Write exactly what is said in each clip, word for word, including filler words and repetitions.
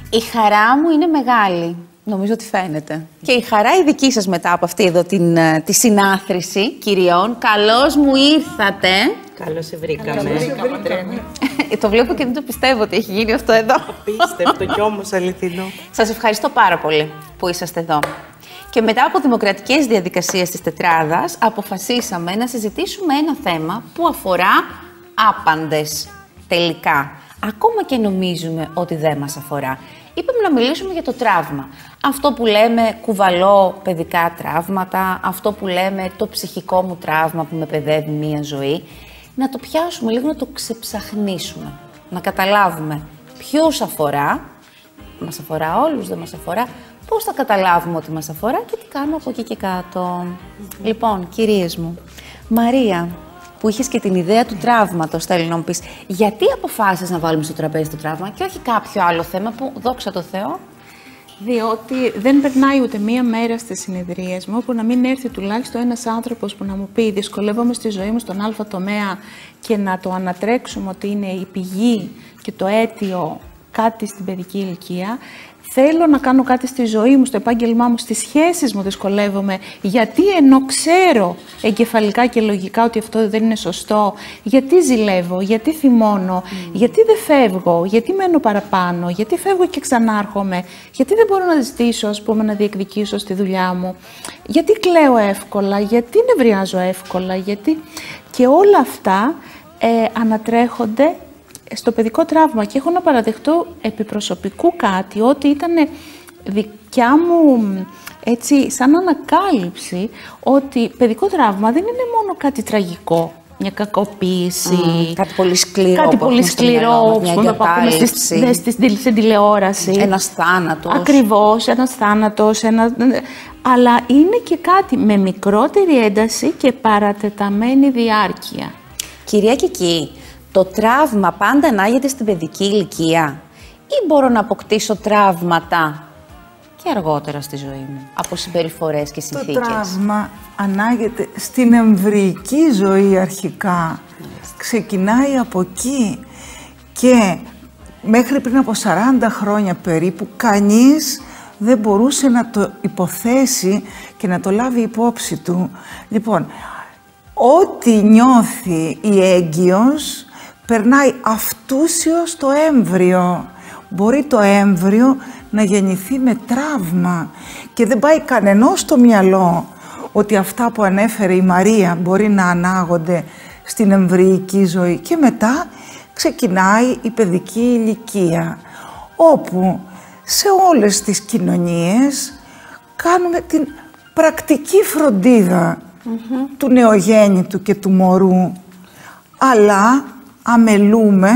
Η χαρά μου είναι μεγάλη. Νομίζω ότι φαίνεται. Και η χαρά η δική σας μετά από αυτή εδώ την, τη συνάθρηση κυριών. Καλώς μου ήρθατε. Καλώς σε βρήκαμε. Καλώς σε βρήκαμε. Το βλέπω και δεν το πιστεύω ότι έχει γίνει αυτό εδώ. Απίστευτο κι όμως αληθινό. Σας ευχαριστώ πάρα πολύ που είσαστε εδώ. Και μετά από δημοκρατικές διαδικασίες της τετράδας, αποφασίσαμε να συζητήσουμε ένα θέμα που αφορά άπαντες τελικά. Ακόμα και νομίζουμε ότι δεν μας αφορά. Είπαμε να μιλήσουμε για το τραύμα. Αυτό που λέμε κουβαλώ παιδικά τραύματα, αυτό που λέμε το ψυχικό μου τραύμα που με παιδεύει μία ζωή. Να το πιάσουμε λίγο, να το ξεψαχνίσουμε. Να καταλάβουμε ποιους αφορά, μας αφορά όλους, δεν μας αφορά, πώς θα καταλάβουμε ότι μας αφορά και τι κάνουμε από εκεί και κάτω. Mm-hmm. Λοιπόν, κυρίες μου, Μαρία, που είχες και την ιδέα του τραύματος, θέλω να μου πεις, γιατί αποφάσισες να βάλουμε στο τραπέζι το τραύμα και όχι κάποιο άλλο θέμα που, δόξα τω Θεώ? Διότι δεν περνάει ούτε μία μέρα στις συνεδρίες μου που να μην έρθει τουλάχιστον ένας άνθρωπος που να μου πει δυσκολεύομαι στη ζωή μου στον α τομέα και να το ανατρέξουμε ότι είναι η πηγή και το αίτιο κάτι στην παιδική ηλικία. Θέλω να κάνω κάτι στη ζωή μου, στο επάγγελμά μου, στις σχέσεις μου δυσκολεύομαι, γιατί ενώ ξέρω εγκεφαλικά και λογικά ότι αυτό δεν είναι σωστό, γιατί ζηλεύω, γιατί θυμώνω, mm. γιατί δεν φεύγω, γιατί μένω παραπάνω, γιατί φεύγω και ξανάρχομαι, γιατί δεν μπορώ να ζητήσω, ας πούμε, να διεκδικήσω στη δουλειά μου, γιατί κλαίω εύκολα, γιατί νευριάζω εύκολα, γιατί... Και όλα αυτά ε, ανατρέχονται στο παιδικό τραύμα και έχω να παραδεχτώ επί προσωπικού κάτι, ότι ήταν δικιά μου, έτσι, σαν ανακάλυψη, ότι παιδικό τραύμα δεν είναι μόνο κάτι τραγικό, μια κακοποίηση, mm, κάτι πολύ σκληρό, κάτι πολύ σκληρό που να πάμε στην τηλεόραση. Ένας θάνατος. Ακριβώς, ένας θάνατος, ένα... αλλά είναι και κάτι με μικρότερη ένταση και παρατεταμένη διάρκεια. Κυρία Κική, το τραύμα πάντα ανάγεται στην παιδική ηλικία ή μπορώ να αποκτήσω τραύματα και αργότερα στη ζωή μου, από συμπεριφορές και συνθήκες? Το τραύμα ανάγεται στην εμβρυϊκή ζωή αρχικά. Μάλιστα. Ξεκινάει από εκεί και μέχρι πριν από σαράντα χρόνια περίπου κανείς δεν μπορούσε να το υποθέσει και να το λάβει υπόψη του. Λοιπόν, ό,τι νιώθει η έγκυος περνάει αυτούσιος στο έμβριο. Μπορεί το έμβριο να γεννηθεί με τραύμα και δεν πάει κανενός στο μυαλό ότι αυτά που ανέφερε η Μαρία μπορεί να ανάγονται στην εμβρυϊκή ζωή. Και μετά ξεκινάει η παιδική ηλικία, όπου σε όλες τις κοινωνίες κάνουμε την πρακτική φροντίδα mm-hmm. του νεογέννητου και του μωρού, αλλά αμελούμε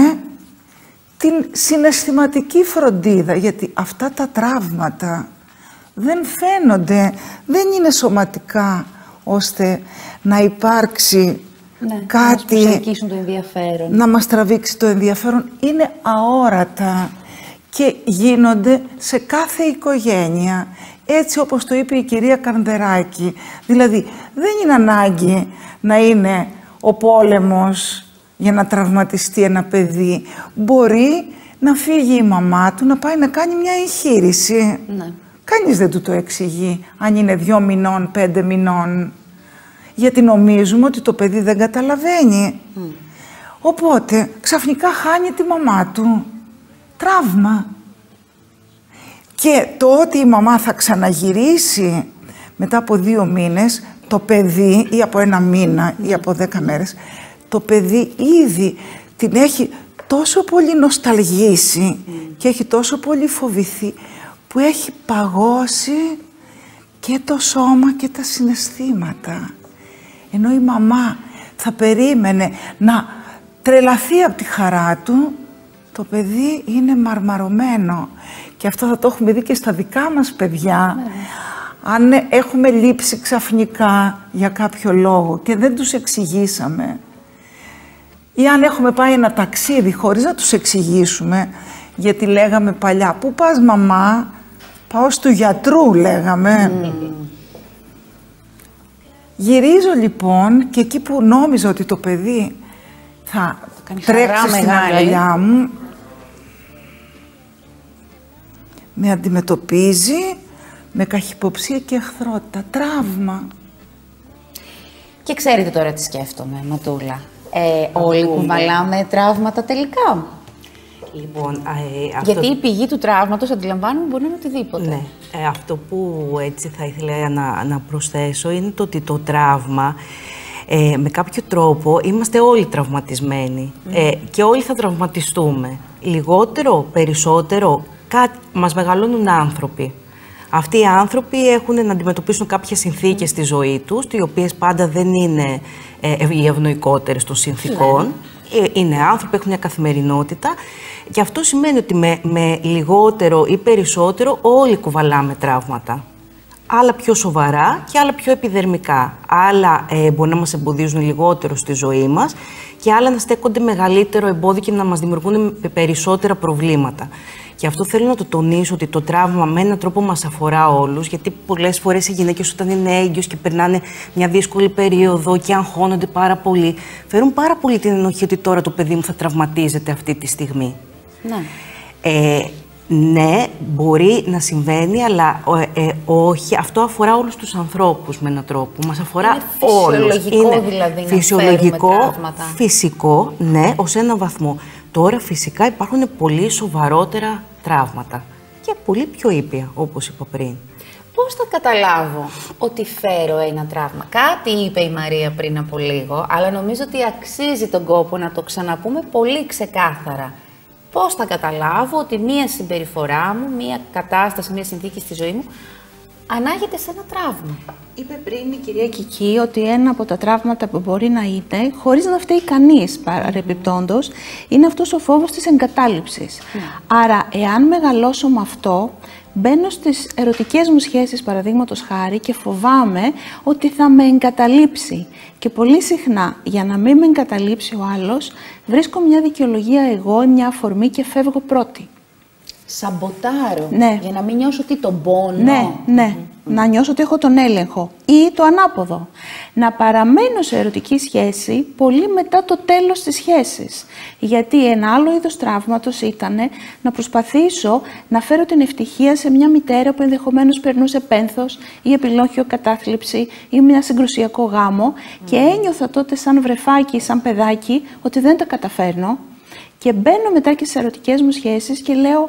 την συναισθηματική φροντίδα, γιατί αυτά τα τραύματα δεν φαίνονται, δεν είναι σωματικά, ώστε να υπάρξει ναι, κάτι, να μας το ενδιαφέρον. να μας τραβήξει το ενδιαφέρον. Είναι αόρατα και γίνονται σε κάθε οικογένεια, έτσι όπως το είπε η κυρία Καρδεράκη. Δηλαδή, δεν είναι ανάγκη να είναι ο πόλεμος για να τραυματιστεί ένα παιδί. Μπορεί να φύγει η μαμά του, να πάει να κάνει μια εγχείρηση. Ναι. Κανείς δεν του το εξηγεί, αν είναι δυο μηνών, πέντε μηνών. Γιατί νομίζουμε ότι το παιδί δεν καταλαβαίνει. Mm. Οπότε, ξαφνικά χάνει τη μαμά του. Τραύμα. Και το ότι η μαμά θα ξαναγυρίσει μετά από δύο μήνες, το παιδί, ή από ένα μήνα, ή από δέκα μέρες, το παιδί ήδη την έχει τόσο πολύ νοσταλγήσει mm. και έχει τόσο πολύ φοβηθεί, που έχει παγώσει και το σώμα και τα συναισθήματα. Ενώ η μαμά θα περίμενε να τρελαθεί από τη χαρά του, το παιδί είναι μαρμαρωμένο. Και αυτό θα το έχουμε δει και στα δικά μας παιδιά. Mm. Αν έχουμε λείψει ξαφνικά για κάποιο λόγο και δεν τους εξηγήσαμε, ή αν έχουμε πάει ένα ταξίδι χωρίς να τους εξηγήσουμε, γιατί λέγαμε παλιά, πού πας μαμά, πάω στο γιατρού λέγαμε. Mm. Γυρίζω λοιπόν και εκεί που νόμιζα ότι το παιδί θα τρέξει στην αγκαλιά μου, με αντιμετωπίζει με καχυποψία και εχθρότητα, τραύμα. Και ξέρετε τώρα τι σκέφτομαι, Ματούλα. Ε, όλοι κουβαλάμε τραύματα τελικά. Λοιπόν, ε, αυτό... Γιατί η πηγή του τραύματος, αντιλαμβάνομαι, μπορεί να είναι οτιδήποτε. Ναι. Ε, αυτό που έτσι θα ήθελα να, να προσθέσω είναι το ότι το τραύμα, ε, με κάποιο τρόπο, είμαστε όλοι τραυματισμένοι. Mm. Ε, και όλοι θα τραυματιστούμε. Λιγότερο, περισσότερο, κάτι, μας μεγαλώνουν άνθρωποι. Αυτοί οι άνθρωποι έχουν να αντιμετωπίσουν κάποιες συνθήκες στη ζωή τους, οι οποίες πάντα δεν είναι ε, οι ευνοϊκότερες των συνθήκων. Yeah. Είναι άνθρωποι, έχουν μια καθημερινότητα και αυτό σημαίνει ότι με, με λιγότερο ή περισσότερο όλοι κουβαλάμε τραύματα. Άλλα πιο σοβαρά και άλλα πιο επιδερμικά. Άλλα ε, μπορεί να μας εμποδίζουν λιγότερο στη ζωή μας και άλλα να στέκονται μεγαλύτερο εμπόδιο και να μας δημιουργούν περισσότερα προβλήματα. Και αυτό θέλω να το τονίσω, ότι το τραύμα με έναν τρόπο μας αφορά όλους, γιατί πολλές φορές οι γυναίκες όταν είναι έγκυος και περνάνε μια δύσκολη περίοδο και αγχώνονται πάρα πολύ, φέρουν πάρα πολύ την ενοχή ότι τώρα το παιδί μου θα τραυματίζεται αυτή τη στιγμή. Ναι. Ε, ναι, μπορεί να συμβαίνει, αλλά ε, ε, όχι. Αυτό αφορά όλους τους ανθρώπους με έναν τρόπο. Μας αφορά είναι όλους. Φυσιολογικό είναι δηλαδή να φυσιολογικό, τραύματα. Φυσικό, ναι, ως έναν βαθμό. Τώρα φυσικά υπάρχουν πολύ σοβαρότερα τραύματα και πολύ πιο ήπια, όπως είπα πριν. Πώς θα καταλάβω ότι φέρω ένα τραύμα? Κάτι είπε η Μαρία πριν από λίγο, αλλά νομίζω ότι αξίζει τον κόπο να το ξαναπούμε πολύ ξεκάθαρα. Πώς θα καταλάβω ότι μία συμπεριφορά μου, μία κατάσταση, μία συνθήκη στη ζωή μου ανάγεται σε ένα τραύμα? Είπε πριν η κυρία Κική ότι ένα από τα τραύματα που μπορεί να είναι, χωρίς να φταίει κανείς παρεμπιπτόντως, είναι αυτός ο φόβος της εγκατάλειψης. Mm. Άρα, εάν μεγαλώσω με αυτό, μπαίνω στις ερωτικές μου σχέσεις, παραδείγματος χάρη, και φοβάμαι ότι θα με εγκαταλείψει. Και πολύ συχνά, για να μην με εγκαταλείψει ο άλλος, βρίσκω μια δικαιολογία εγώ ή μια αφορμή και φεύγω πρώτη. Σαμποτάρω, ναι. Για να μην νιώσω ότι τον πόνο. Ναι, ναι. Mm-hmm. Να νιώσω ότι έχω τον έλεγχο ή το ανάποδο. Να παραμένω σε ερωτική σχέση πολύ μετά το τέλος της σχέσης. Γιατί ένα άλλο είδος τραύματος ήταν να προσπαθήσω να φέρω την ευτυχία σε μια μητέρα που ενδεχομένως περνούσε πένθος ή επιλόχιο κατάθλιψη ή μια συγκρουσιακό γάμο mm. και ένιωθα τότε σαν βρεφάκι, σαν παιδάκι ότι δεν τα καταφέρνω και μπαίνω μετά και σε ερωτικές μου σχέσεις και λέω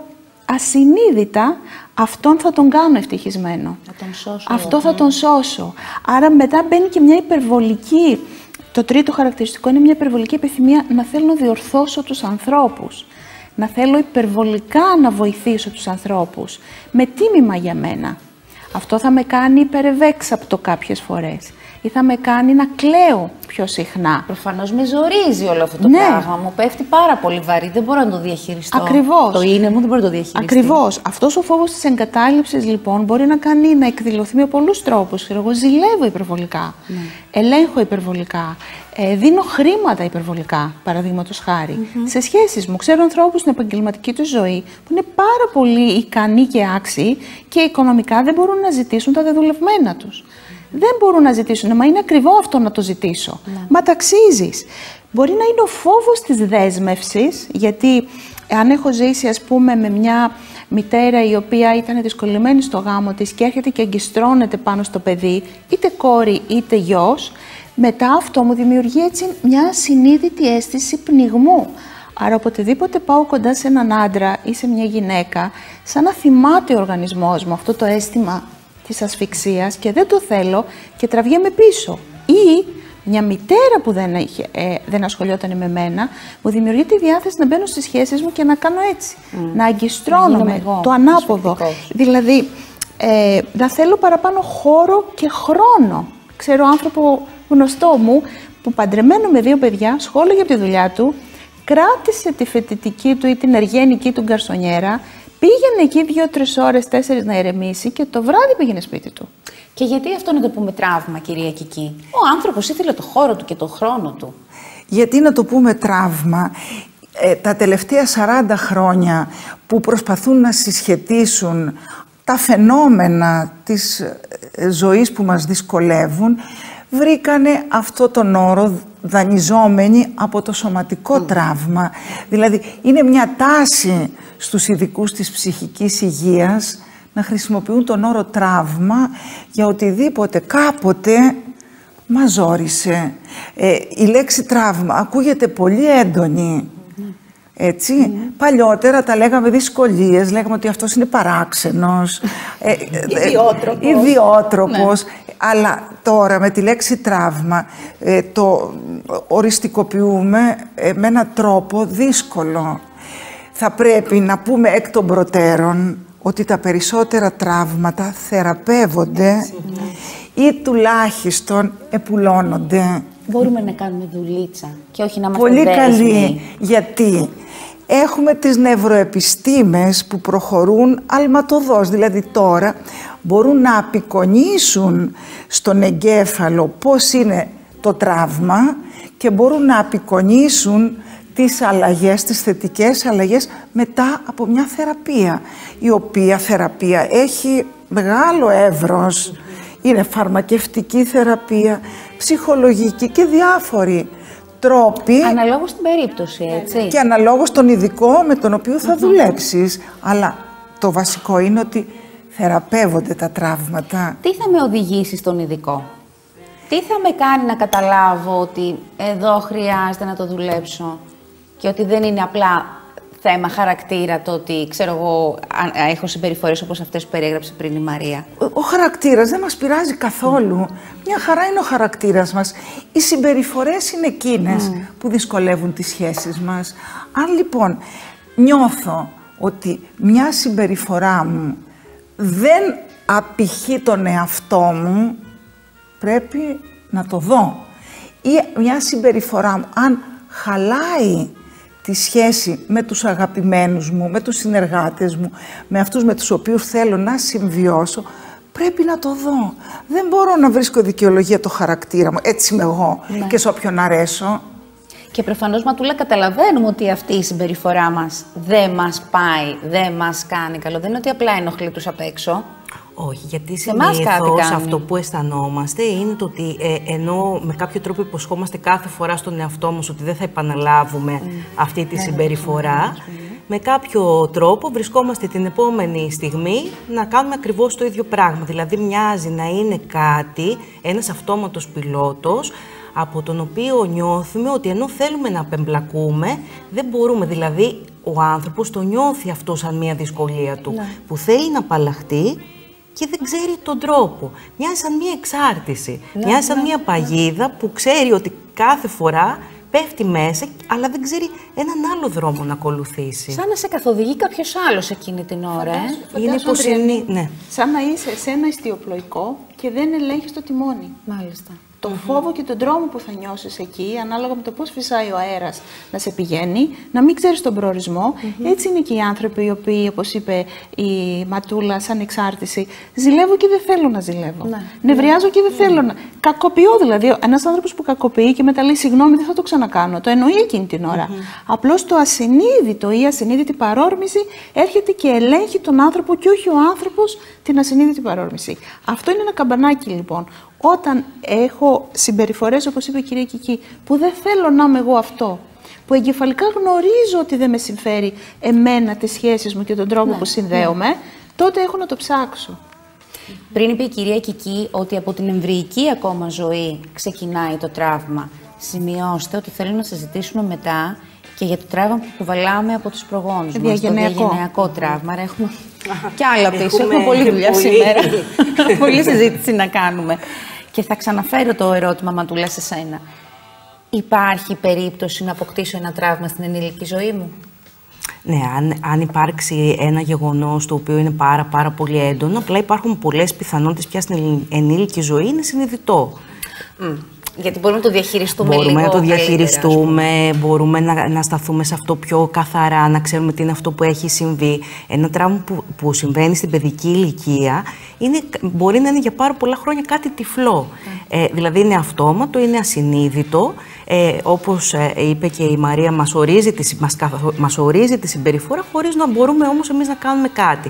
ασυνείδητα αυτόν θα τον κάνω ευτυχισμένο. Θα τον σώσω. Αυτό θα τον σώσω. Άρα μετά μπαίνει και μια υπερβολική, το τρίτο χαρακτηριστικό είναι μια υπερβολική επιθυμία να θέλω να διορθώσω τους ανθρώπους. Να θέλω υπερβολικά να βοηθήσω τους ανθρώπους. Με τίμημα για μένα. Αυτό θα με κάνει υπερευέξαπτο κάποιες φορές. Ή θα με κάνει να κλαίω πιο συχνά. Προφανώς με ζορίζει όλο αυτό το ναι. πράγμα. Μου πέφτει πάρα πολύ βαρύ. Δεν μπορώ να το διαχειριστώ. Ακριβώς. Το είναι μου, δεν μπορώ να το διαχειριστώ. Ακριβώς. Αυτός ο φόβος της εγκατάλειψης, λοιπόν, μπορεί να κάνει να εκδηλωθεί με πολλούς τρόπους. Εγώ ζηλεύω υπερβολικά. Ναι. Ελέγχω υπερβολικά. Ε, δίνω χρήματα υπερβολικά, παραδείγματος χάρη. Mm-hmm. Σε σχέσεις μου. Ξέρω ανθρώπους στην επαγγελματική του ζωή που είναι πάρα πολύ ικανοί και άξιοι και οικονομικά δεν μπορούν να ζητήσουν τα δεδουλευμένα τους. Δεν μπορούν να ζητήσουν, μα είναι ακριβό αυτό να το ζητήσω. Ναι. Μα ταξίζεις. Μπορεί να είναι ο φόβος της δέσμευσης, γιατί αν έχω ζήσει, ας πούμε, με μια μητέρα η οποία ήταν δυσκολεμένη στο γάμο της και έρχεται και εγκιστρώνεται πάνω στο παιδί, είτε κόρη είτε γιος, μετά αυτό μου δημιουργεί έτσι μια συνείδητη αίσθηση πνιγμού. Άρα οποτεδήποτε πάω κοντά σε έναν άντρα ή σε μια γυναίκα, σαν να θυμάται ο οργανισμός μου αυτό το αίσθημα της ασφυξίας και δεν το θέλω και τραβιέμαι πίσω. Ή μια μητέρα που δεν, είχε, ε, δεν ασχολιόταν με μένα, μου δημιουργεί τη διάθεση να μπαίνω στις σχέσεις μου και να κάνω έτσι. Mm. Να αγκιστρώνομαι, εγώ, το ανάποδο. Δηλαδή, ε, να θέλω παραπάνω χώρο και χρόνο. Ξέρω άνθρωπο γνωστό μου που παντρεμένο με δύο παιδιά, σχόλαγε από τη δουλειά του, κράτησε τη φοιτητική του ή την εργένική του γκαρσονιέρα, πήγαινε εκεί δύο-τρεις ώρες, τέσσερις να ηρεμήσει και το βράδυ πήγαινε σπίτι του. Και γιατί αυτό να το πούμε τραύμα, κυρία Κική? Ο άνθρωπος ήθελε το χώρο του και το χρόνο του. Γιατί να το πούμε τραύμα? Ε, τα τελευταία σαράντα χρόνια που προσπαθούν να συσχετίσουν τα φαινόμενα της ζωής που μας δυσκολεύουν, βρήκανε αυτό τον όρο δανειζόμενοι από το σωματικό mm. τραύμα. Δηλαδή, είναι μια τάση στους ειδικούς της ψυχικής υγείας να χρησιμοποιούν τον όρο τραύμα για οτιδήποτε κάποτε μας ζόρισε. Ε, η λέξη τραύμα ακούγεται πολύ έντονη. Έτσι. Mm. Παλιότερα τα λέγαμε δυσκολίες, λέγαμε ότι αυτός είναι παράξενος, ε, ε, ιδιότροπος. ιδιότροπος. Ναι. Αλλά τώρα με τη λέξη τραύμα ε, το οριστικοποιούμε ε, με έναν τρόπο δύσκολο. Θα πρέπει να πούμε εκ των προτέρων ότι τα περισσότερα τραύματα θεραπεύονται ή τουλάχιστον επουλώνονται. Μπορούμε να κάνουμε δουλίτσα και όχι να μας Πολύ καλή, γιατί έχουμε τις νευροεπιστήμες που προχωρούν αλματωδώς. Δηλαδή τώρα μπορούν να απεικονίσουν στον εγκέφαλο πώς είναι το τραύμα και μπορούν να απεικονίσουν τις αλλαγές, τις θετικές αλλαγές μετά από μια θεραπεία, η οποία θεραπεία έχει μεγάλο εύρος. Είναι φαρμακευτική θεραπεία, ψυχολογική και διάφοροι τρόποι. Αναλόγως την περίπτωση, έτσι. Και αναλόγως τον ειδικό με τον οποίο θα mm-hmm. δουλέψεις. Αλλά το βασικό είναι ότι θεραπεύονται τα τραύματα. Τι θα με οδηγήσει στον ειδικό? Τι θα με κάνει να καταλάβω ότι εδώ χρειάζεται να το δουλέψω και ότι δεν είναι απλά θέμα χαρακτήρα το ότι, ξέρω εγώ, έχω συμπεριφορές όπως αυτές που περιέγραψε πριν η Μαρία? Ο, ο χαρακτήρας δεν μας πειράζει καθόλου. Μια χαρά είναι ο χαρακτήρας μας. Οι συμπεριφορές είναι εκείνες mm. που δυσκολεύουν τις σχέσεις μας. Αν λοιπόν νιώθω ότι μια συμπεριφορά μου δεν απηχεί τον εαυτό μου, πρέπει να το δω. Ή μια συμπεριφορά μου, αν χαλάει τη σχέση με τους αγαπημένους μου, με τους συνεργάτες μου, με αυτούς με τους οποίους θέλω να συμβιώσω, πρέπει να το δω. Δεν μπορώ να βρίσκω δικαιολογία το χαρακτήρα μου, έτσι είμαι εγώ ναι. και σε όποιον αρέσω. Και προφανώς, Ματούλα, καταλαβαίνουμε ότι αυτή η συμπεριφορά μας δεν μας πάει, δεν μας κάνει καλό. Δεν είναι ότι απλά ενοχλεί τους απ' έξω. Όχι, γιατί συνήθως αυτό που αισθανόμαστε είναι το ότι ε, ενώ με κάποιο τρόπο υποσχόμαστε κάθε φορά στον εαυτό μας ότι δεν θα επαναλάβουμε mm. αυτή τη συμπεριφορά, mm. με κάποιο τρόπο βρισκόμαστε την επόμενη στιγμή να κάνουμε ακριβώς το ίδιο πράγμα. Δηλαδή μοιάζει να είναι κάτι, ένας αυτόματος πιλότος, από τον οποίο νιώθουμε ότι ενώ θέλουμε να απεμπλακούμε, δεν μπορούμε. Δηλαδή ο άνθρωπος το νιώθει αυτό σαν μια δυσκολία του, ναι. που θέλει να απαλλαχτεί και δεν ξέρει τον τρόπο. Μοιάζει σαν μια εξάρτηση, ναι, μοιάζει σαν ναι, μια παγίδα ναι. που ξέρει ότι κάθε φορά πέφτει μέσα, αλλά δεν ξέρει έναν άλλο δρόμο να ακολουθήσει. Σαν να σε καθοδηγεί κάποιος άλλος εκείνη την ώρα. Ε? Είναι πως είναι, ναι. Σαν να είσαι σε ένα ιστιοπλοϊκό και δεν ελέγχεις το τιμόνι. Μάλιστα. Τον mm-hmm. φόβο και τον τρόμο που θα νιώσεις εκεί, ανάλογα με το πώς φυσάει ο αέρας να σε πηγαίνει, να μην ξέρεις τον προορισμό. Mm-hmm. Έτσι είναι και οι άνθρωποι οι οποίοι, όπως είπε η Ματούλα, σαν εξάρτηση, ζηλεύω και δεν θέλω να ζηλεύω. Ναι. Νευριάζω και δεν mm-hmm. θέλω να. Κακοποιώ δηλαδή. Ένας άνθρωπος που κακοποιεί και μετά λέει συγγνώμη, δεν θα το ξανακάνω. Το εννοεί εκείνη την ώρα. Mm-hmm. Απλώς το ασυνείδητο ή ασυνείδητη παρόρμηση έρχεται και ελέγχει τον άνθρωπο και όχι ο άνθρωπος την ασυνείδητη παρόρμηση. Αυτό είναι ένα καμπανάκι λοιπόν. Όταν έχω συμπεριφορές, όπως είπε η κυρία Κική, που δεν θέλω να είμαι εγώ αυτό, που εγκεφαλικά γνωρίζω ότι δεν με συμφέρει εμένα τις σχέσεις μου και τον τρόπο ναι, που συνδέομαι, ναι. τότε έχω να το ψάξω. Πριν είπε η κυρία Κική ότι από την εμβρυϊκή ακόμα ζωή ξεκινάει το τραύμα. Σημειώστε ότι θέλω να συζητήσουμε μετά και για το τραύμα που κουβαλάμε από τους προγόνους μας, το διαγενειακό τραύμα. Άρα έχουμε κι άλλα πίσω, έχουμε, έχουμε πολλή δουλειά πολύ. σήμερα, πολλή συζήτηση να κάνουμε. Και θα ξαναφέρω το ερώτημα, Ματούλα, σε σένα. Υπάρχει περίπτωση να αποκτήσω ένα τραύμα στην ενήλικη ζωή μου? Ναι, αν, αν υπάρξει ένα γεγονός το οποίο είναι πάρα, πάρα πολύ έντονο, απλά υπάρχουν πολλές πιθανότητες πια στην ενήλικη ζωή, είναι συνειδητό. Mm. Γιατί μπορούμε να το διαχειριστούμε μπορούμε λίγο να το διαχειριστούμε, μπορούμε να, να σταθούμε σε αυτό πιο καθαρά, να ξέρουμε τι είναι αυτό που έχει συμβεί. Ένα τραύμα που, που συμβαίνει στην παιδική ηλικία είναι, μπορεί να είναι για πάρα πολλά χρόνια κάτι τυφλό. Mm. Ε, δηλαδή είναι αυτόματο, είναι ασυνείδητο. Ε, όπως ε, είπε και η Μαρία, μας ορίζει, τη, μας, μας ορίζει τη συμπεριφορά χωρίς να μπορούμε όμως εμείς να κάνουμε κάτι.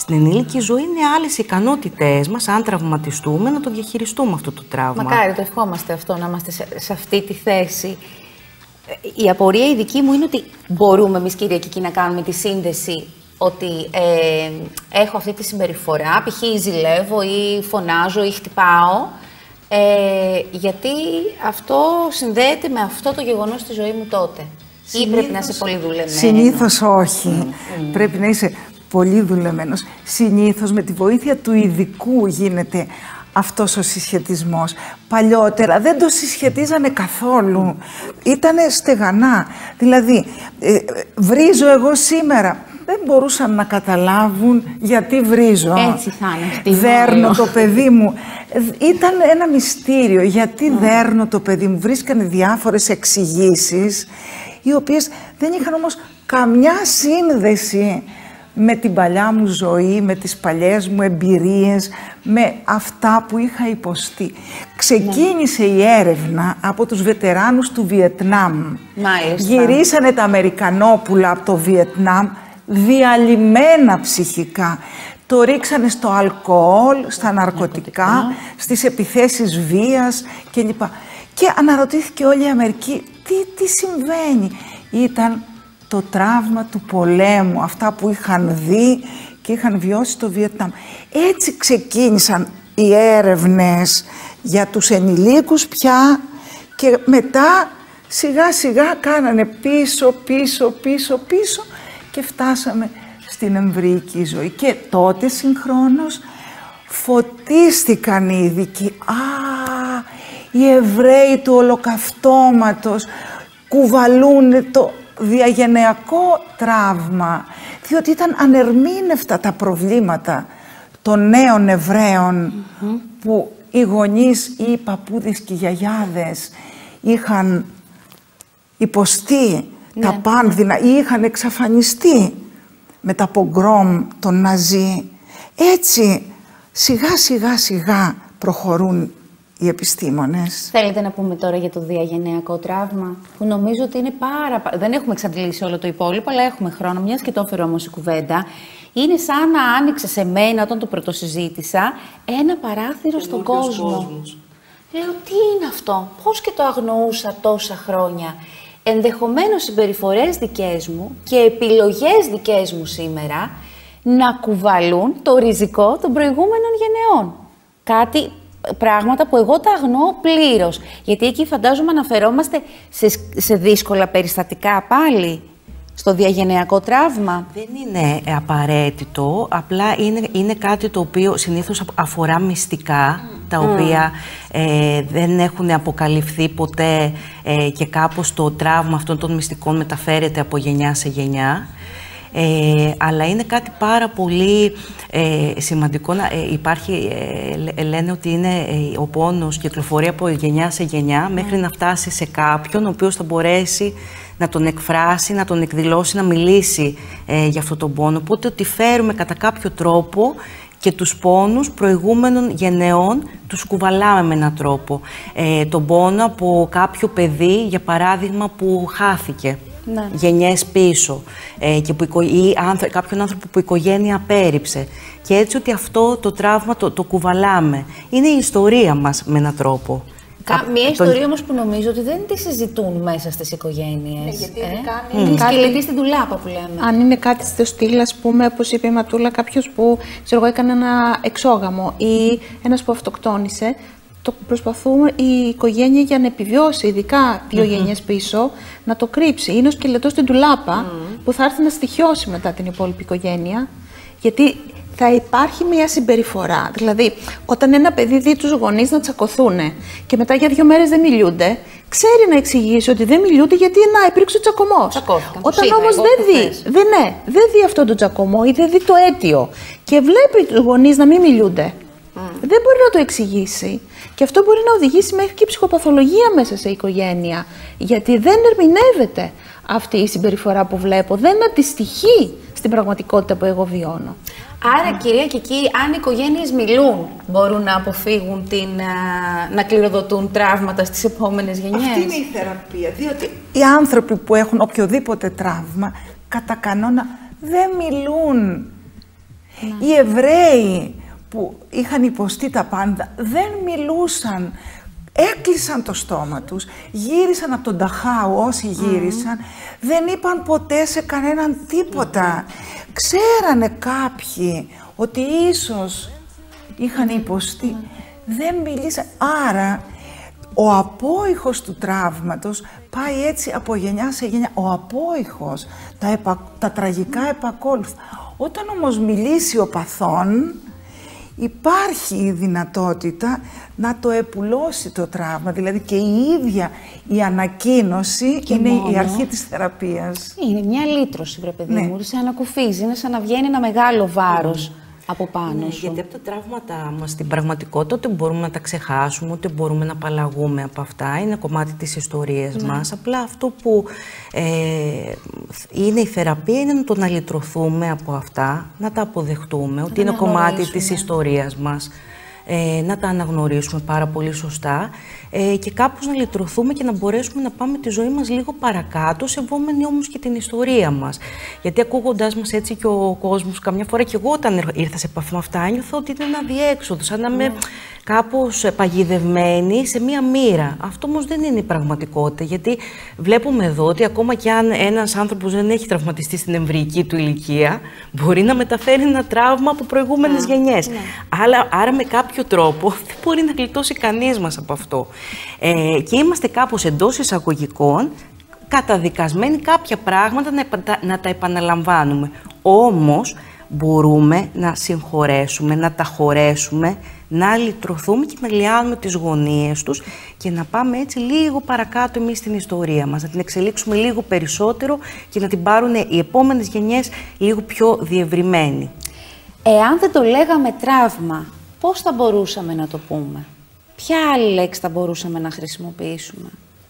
Στην ενήλικη ζωή είναι άλλες οι ικανότητές μας, αν τραυματιστούμε, να το διαχειριστούμε αυτό το τραύμα. Μακάρι το ευχόμαστε αυτό, να είμαστε σε, σε αυτή τη θέση. Η απορία η δική μου είναι ότι μπορούμε εμείς, κυρία Κική, να κάνουμε τη σύνδεση ότι ε, έχω αυτή τη συμπεριφορά, π.χ. ζηλεύω ή φωνάζω ή χτυπάω, ε, γιατί αυτό συνδέεται με αυτό το γεγονός στη ζωή μου τότε. Συνήθως, ή πρέπει να είσαι πολύ δουλεμένο. Συνήθως όχι. Mm. Πρέπει να είσαι πολύ δουλεμένος. Συνήθως με τη βοήθεια του ειδικού γίνεται αυτός ο συσχετισμός. Παλιότερα δεν το συσχετίζανε καθόλου. Ήτανε στεγανά. Δηλαδή, ε, βρίζω εγώ σήμερα. Δεν μπορούσαν να καταλάβουν γιατί βρίζω. Έτσι θα είναι. Δέρνω το παιδί μου. Ήταν ένα μυστήριο. Γιατί mm. δέρνω το παιδί μου. Βρίσκανε διάφορες εξηγήσεις, οι οποίες δεν είχαν όμως καμιά σύνδεση με την παλιά μου ζωή, με τις παλιές μου εμπειρίες, με αυτά που είχα υποστεί. Ξεκίνησε η έρευνα από τους βετεράνους του Βιετνάμ. Μάλιστα. Γυρίσανε τα Αμερικανόπουλα από το Βιετνάμ, διαλυμένα ψυχικά. Το ρίξανε στο αλκοόλ, στα ναρκωτικά, ναρκωτικά. στις επιθέσεις βίας κλπ. Και αναρωτήθηκε όλη η Αμερική, τι, τι συμβαίνει. Ήταν το τραύμα του πολέμου, αυτά που είχαν δει και είχαν βιώσει στο Βιετνάμ. Έτσι ξεκίνησαν οι έρευνες για τους ενηλίκους πια και μετά σιγά σιγά κάνανε πίσω, πίσω, πίσω, πίσω και φτάσαμε στην εμβρυϊκή ζωή. Και τότε συγχρόνως φωτίστηκαν οι ειδικοί. Α, οι Εβραίοι του Ολοκαυτώματος κουβαλούν το διαγενειακό τραύμα, διότι ήταν ανερμήνευτα τα προβλήματα των νέων Εβραίων mm-hmm. που οι γονείς ή οι παππούδες και οι γιαγιάδες είχαν υποστεί ναι. τα πάνδυνα ή είχαν εξαφανιστεί με τα πογκρόμ των Ναζί. Έτσι σιγά σιγά σιγά προχωρούν οι επιστήμονες. Θέλετε να πούμε τώρα για το διαγενειακό τραύμα, που νομίζω ότι είναι πάρα... Δεν έχουμε εξαντλήσει όλο το υπόλοιπο, αλλά έχουμε χρόνο, μιας και το έφερε όμως η κουβέντα. Είναι σαν να άνοιξε σε μένα, όταν το πρωτοσυζήτησα, ένα παράθυρο στον κόσμο. Κόσμος. Λέω, τι είναι αυτό, πώς και το αγνοούσα τόσα χρόνια. Ενδεχομένως συμπεριφορές δικές μου και επιλογές δικές μου σήμερα να κουβαλούν το ριζικό των προηγούμενων γενεών. Κάτι... πράγματα που εγώ τα αγνοώ πλήρως. Γιατί εκεί φαντάζομαι αναφερόμαστε σε, σε δύσκολα περιστατικά πάλι, στο διαγενειακό τραύμα. Δεν είναι απαραίτητο, απλά είναι, είναι κάτι το οποίο συνήθως αφορά μυστικά, mm. τα οποία ε, δεν έχουν αποκαλυφθεί ποτέ ε, και κάπως το τραύμα αυτών των μυστικών μεταφέρεται από γενιά σε γενιά. Ε, αλλά είναι κάτι πάρα πολύ ε, σημαντικό να ε, υπάρχει, ε, λένε ότι είναι ε, ο πόνος κυκλοφορεί από γενιά σε γενιά μέχρι να φτάσει σε κάποιον ο οποίος θα μπορέσει να τον εκφράσει, να τον εκδηλώσει, να μιλήσει ε, για αυτόν τον πόνο. Οπότε ότι φέρουμε κατά κάποιο τρόπο και τους πόνους προηγούμενων γενεών τους κουβαλάμε με έναν τρόπο. Ε, τον πόνο από κάποιο παιδί, για παράδειγμα, που χάθηκε. Ναι. Γενιές πίσω ε, και που, ή άνθρω, κάποιον άνθρωπο που η οικογένεια απέρριψε. Και έτσι ότι αυτό το τραύμα το, το κουβαλάμε. Είναι η ιστορία μας με έναν τρόπο. Κα, μια ιστορία τον... όμως που νομίζω ότι δεν τη συζητούν μέσα στις οικογένειες. Ναι, γιατί ε? κάνει mm. κάτι... σκελετή στην τουλάπα που λέμε. Αν είναι κάτι στο στυλ, ας πούμε, όπως είπε η Ματούλα, κάποιος που ξέρω, έκανε ένα εξόγαμο ή ένας που αυτοκτόνησε, το προσπαθούμε η οικογένεια για να επιβιώσει, ειδικά δύο mm-hmm. γενιές πίσω, να το κρύψει. Είναι ο σκελετός στην τουλάπα mm. που θα έρθει να στοιχιώσει μετά την υπόλοιπη οικογένεια, γιατί θα υπάρχει μια συμπεριφορά. Δηλαδή, όταν ένα παιδί δει τους γονείς να τσακωθούν και μετά για δύο μέρες δεν μιλούνται, ξέρει να εξηγήσει ότι δεν μιλούνται γιατί να υπήρξε ο τσακωμός. Όταν όμως δεν δει, δεν, ναι, δεν δει αυτό το τσακωμό ή δεν δει το αίτιο και βλέπει τους γονείς να μην μιλούνται, mm. δεν μπορεί να το εξηγήσει. Και αυτό μπορεί να οδηγήσει μέχρι και ψυχοπαθολογία μέσα σε οικογένεια. Γιατί δεν ερμηνεύεται αυτή η συμπεριφορά που βλέπω, δεν αντιστοιχεί στην πραγματικότητα που εγώ βιώνω. Άρα, κυρία Κική, αν οι οικογένειες μιλούν, μπορούν να αποφύγουν την, να κληροδοτούν τραύματα στις επόμενες γενιές. Αυτή είναι η θεραπεία, διότι οι άνθρωποι που έχουν οποιοδήποτε τραύμα, κατά κανόνα δεν μιλούν. Ναι. Οι Εβραίοι που είχαν υποστεί τα πάντα δεν μιλούσαν, έκλεισαν το στόμα τους, γύρισαν από τον Νταχάου όσοι γύρισαν, mm. δεν είπαν ποτέ σε κανέναν τίποτα. Mm. Ξέρανε κάποιοι ότι ίσως είχαν υποστεί, mm. δεν μιλήσαν. Άρα ο απόϊχος του τραύματος πάει έτσι από γενιά σε γενιά. Ο απόϊχος, τα, επα, τα τραγικά επακόλουθα. Όταν όμως μιλήσει ο παθών, υπάρχει η δυνατότητα να το επουλώσει το τραύμα. Δηλαδή και η ίδια η ανακοίνωση και είναι μόνο η αρχή της θεραπείας. Είναι μια λύτρωση, βρε παιδί μου, ναι. σαν να κουφίζει, είναι σαν να βγαίνει ένα μεγάλο βάρος. Mm. από πάνω ναι, σου. Γιατί από τα τραύματα μας στην πραγματικότητα ούτε μπορούμε να τα ξεχάσουμε, ούτε μπορούμε να απαλλαγούμε από αυτά. Είναι κομμάτι της ιστορίας ναι. μας. Απλά αυτό που ε, είναι η θεραπεία είναι να το να λυτρωθούμε από αυτά, να τα αποδεχτούμε, να ότι είναι κομμάτι της ιστορίας μας. Ε, να τα αναγνωρίσουμε πάρα πολύ σωστά ε, και κάπως να λυτρωθούμε και να μπορέσουμε να πάμε τη ζωή μας λίγο παρακάτω, σεβόμενοι όμως και την ιστορία μας. Γιατί ακούγοντάς μας έτσι και ο κόσμος, καμιά φορά και εγώ όταν ήρθα σε επαφή με αυτά, ένιωθα ότι είναι ένα διέξοδο, σαν να είμαι κάπως παγιδευμένη σε μία μοίρα. Αυτό όμως δεν είναι η πραγματικότητα, γιατί βλέπουμε εδώ ότι ακόμα και αν ένας άνθρωπος δεν έχει τραυματιστεί στην εμβρυϊκή του ηλικία, μπορεί να μεταφέρει ένα τραύμα από προηγούμενες γενιές. Ναι. Άρα, άρα με κάποιο τρόπο δεν μπορεί να γλιτώσει κανείς μας από αυτό. Ε, και είμαστε κάπως εντός εισαγωγικών καταδικασμένοι κάποια πράγματα να, να τα επαναλαμβάνουμε. Όμως μπορούμε να συγχωρέσουμε, να τα χωρέσουμε, να λυτρωθούμε και να λιάνουμε τις γωνίες τους και να πάμε έτσι λίγο παρακάτω εμείς στην ιστορία μας, να την εξελίξουμε λίγο περισσότερο και να την πάρουν οι επόμενες γενιές λίγο πιο διευρυμένη. Εάν δεν το λέγαμε τραύμα, πώς θα μπορούσαμε να το πούμε? Ποια άλλη λέξη θα μπορούσαμε να χρησιμοποιήσουμε?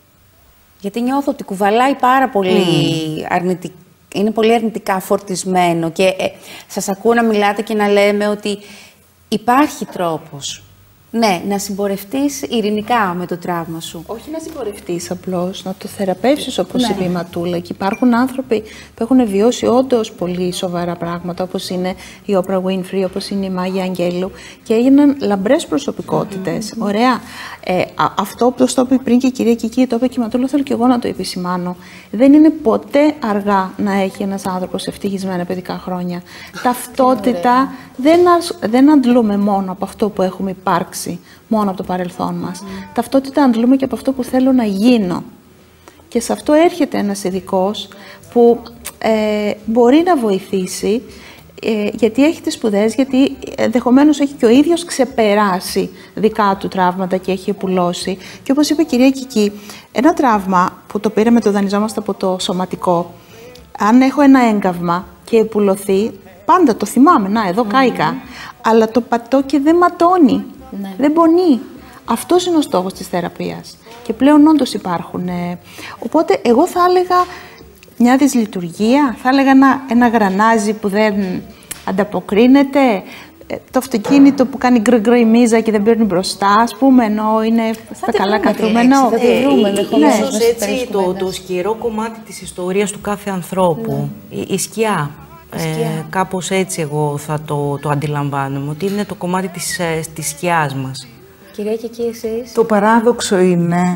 Γιατί νιώθω ότι κουβαλάει πάρα πολύ mm. αρνητικά. Είναι πολύ αρνητικά φορτισμένο και ε, σας ακούω να μιλάτε και να λέμε ότι υπάρχει τρόπος. Ναι, να συμπορευτείς ειρηνικά με το τραύμα σου. Όχι να συμπορευτείς απλώς, να το θεραπεύσεις όπως ναι. είπε η Ματούλα. Και υπάρχουν άνθρωποι που έχουν βιώσει όντως πολύ σοβαρά πράγματα, όπως είναι η Oprah Winfrey, όπως είναι η Μάγια Αγγέλου, και έγιναν λαμπρές προσωπικότητες. Mm-hmm. Ωραία. Ε, α, αυτό που το είπε πριν και η κυρία Κική, το είπε και η Ματούλα, θέλω και εγώ να το επισημάνω. Δεν είναι ποτέ αργά να έχει ένας άνθρωπος ευτυχισμένα παιδικά χρόνια. Ταυτότητα δεν, δεν αντλούμε μόνο από αυτό που έχουμε υπάρξει. Μόνο από το παρελθόν μας. Mm. Ταυτότητα αντλούμε και από αυτό που θέλω να γίνω. Και σε αυτό έρχεται ένας ειδικός που ε, μπορεί να βοηθήσει, ε, γιατί έχει τις σπουδές, γιατί ενδεχομένως έχει και ο ίδιος ξεπεράσει δικά του τραύματα και έχει επουλώσει. Και όπως είπε η κυρία Κική, ένα τραύμα που το πήραμε, το δανειζόμαστε από το σωματικό, αν έχω ένα έγκαυμα και επουλωθεί, πάντα το θυμάμαι, να εδώ mm. κάηκα, αλλά το πατώ και δεν ματώνει. Ναι. Δεν πονεί. Αυτός είναι ο στόχος της θεραπείας. Και πλέον όντως υπάρχουν. Ε, οπότε εγώ θα έλεγα μια δυσλειτουργία, θα έλεγα ένα, ένα γρανάζι που δεν ανταποκρίνεται, ε, το αυτοκίνητο που κάνει γκρ-γκρ η μίζα και δεν παίρνει μπροστά, ας πούμε, ενώ είναι στα καλά καθούμενο. Θα τη βρούμε, ναι. Ίσως έτσι το, το σκυρό κομμάτι της ιστορίας του κάθε ανθρώπου, ναι. η, η σκιά. Ε, κάπως έτσι εγώ θα το, το αντιλαμβάνομαι, ότι είναι το κομμάτι της, της σκιάς μας. Κυρία και εκεί εσείς. Το παράδοξο είναι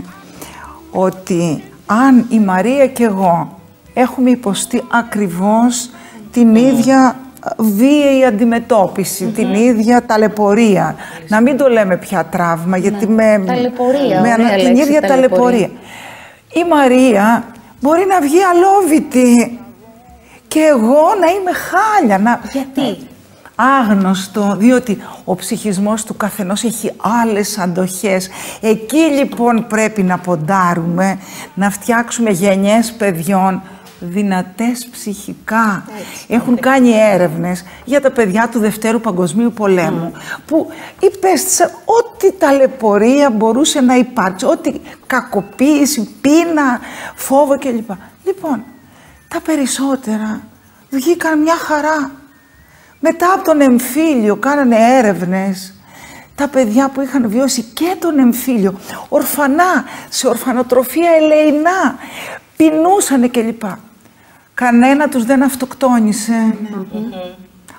ότι αν η Μαρία και εγώ έχουμε υποστεί ακριβώς την mm. ίδια βίαιη αντιμετώπιση, mm-hmm. την ίδια ταλαιπωρία, mm-hmm. να μην το λέμε πια τραύμα, γιατί ναι. με, ταλαιπωρία, με ανα, την ίδια ταλαιπωρία. ταλαιπωρία. Η Μαρία μπορεί να βγει αλόβητη και εγώ να είμαι χάλια. Να... Γιατί? Άγνωστο, διότι ο ψυχισμός του καθενός έχει άλλες αντοχές. Εκεί λοιπόν πρέπει να ποντάρουμε, να φτιάξουμε γενιές παιδιών δυνατές ψυχικά. Έτσι, Έχουν έτσι. κάνει έρευνες για τα παιδιά του Δευτέρου Παγκοσμίου Πολέμου, mm. που υπέστησαν ό,τι ταλαιπωρία μπορούσε να υπάρξει, ό,τι κακοποίηση, πείνα, φόβο κλπ. Λοιπόν, τα περισσότερα βγήκαν μια χαρά. Μετά από τον εμφύλιο κάνανε έρευνες τα παιδιά που είχαν βιώσει και τον εμφύλιο, ορφανά, σε ορφανοτροφία ελεεινά, πεινούσανε κλπ. Κανένα τους δεν αυτοκτόνησε. Mm-hmm.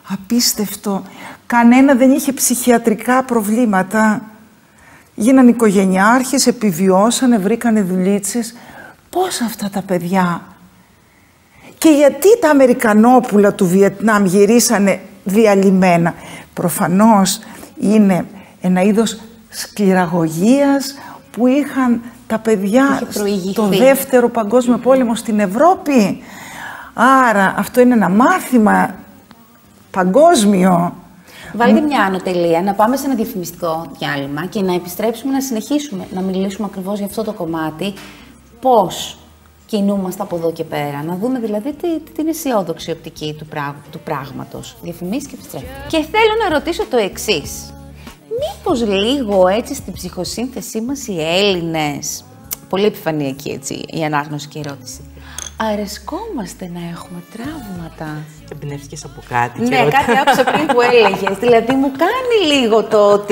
Απίστευτο. Κανένα δεν είχε ψυχιατρικά προβλήματα. Γίναν οικογενειάρχες, επιβιώσανε, βρήκανε δουλίτσες. Πώς αυτά τα παιδιά. Και γιατί τα Αμερικανόπουλα του Βιετνάμ γυρίσανε διαλυμένα. Προφανώς είναι ένα είδος σκληραγωγίας που είχαν τα παιδιά στο δεύτερο παγκόσμιο πόλεμο στην Ευρώπη. Άρα αυτό είναι ένα μάθημα παγκόσμιο. Βάλτε μια άνω τελεία, να πάμε σε ένα διαφημιστικό διάλειμμα και να επιστρέψουμε να συνεχίσουμε να μιλήσουμε ακριβώς για αυτό το κομμάτι. Πώς κινούμαστε από εδώ και πέρα. Να δούμε δηλαδή τι, την αισιόδοξη οπτική του, πράγ, του πράγματος. Διαφημίσεις και επιστρέφουμε. Και θέλω να ρωτήσω το εξής. Μήπως λίγο έτσι στην ψυχοσύνθεσή μας οι Έλληνες, πολύ επιφανειακή έτσι η ανάγνωση και η ερώτηση, αρεσκόμαστε να έχουμε τραύματα. Εμπνεύστηκες από κάτι. Ναι, κάτι άκουσα πριν που έλεγες. Δηλαδή μου κάνει λίγο το ότι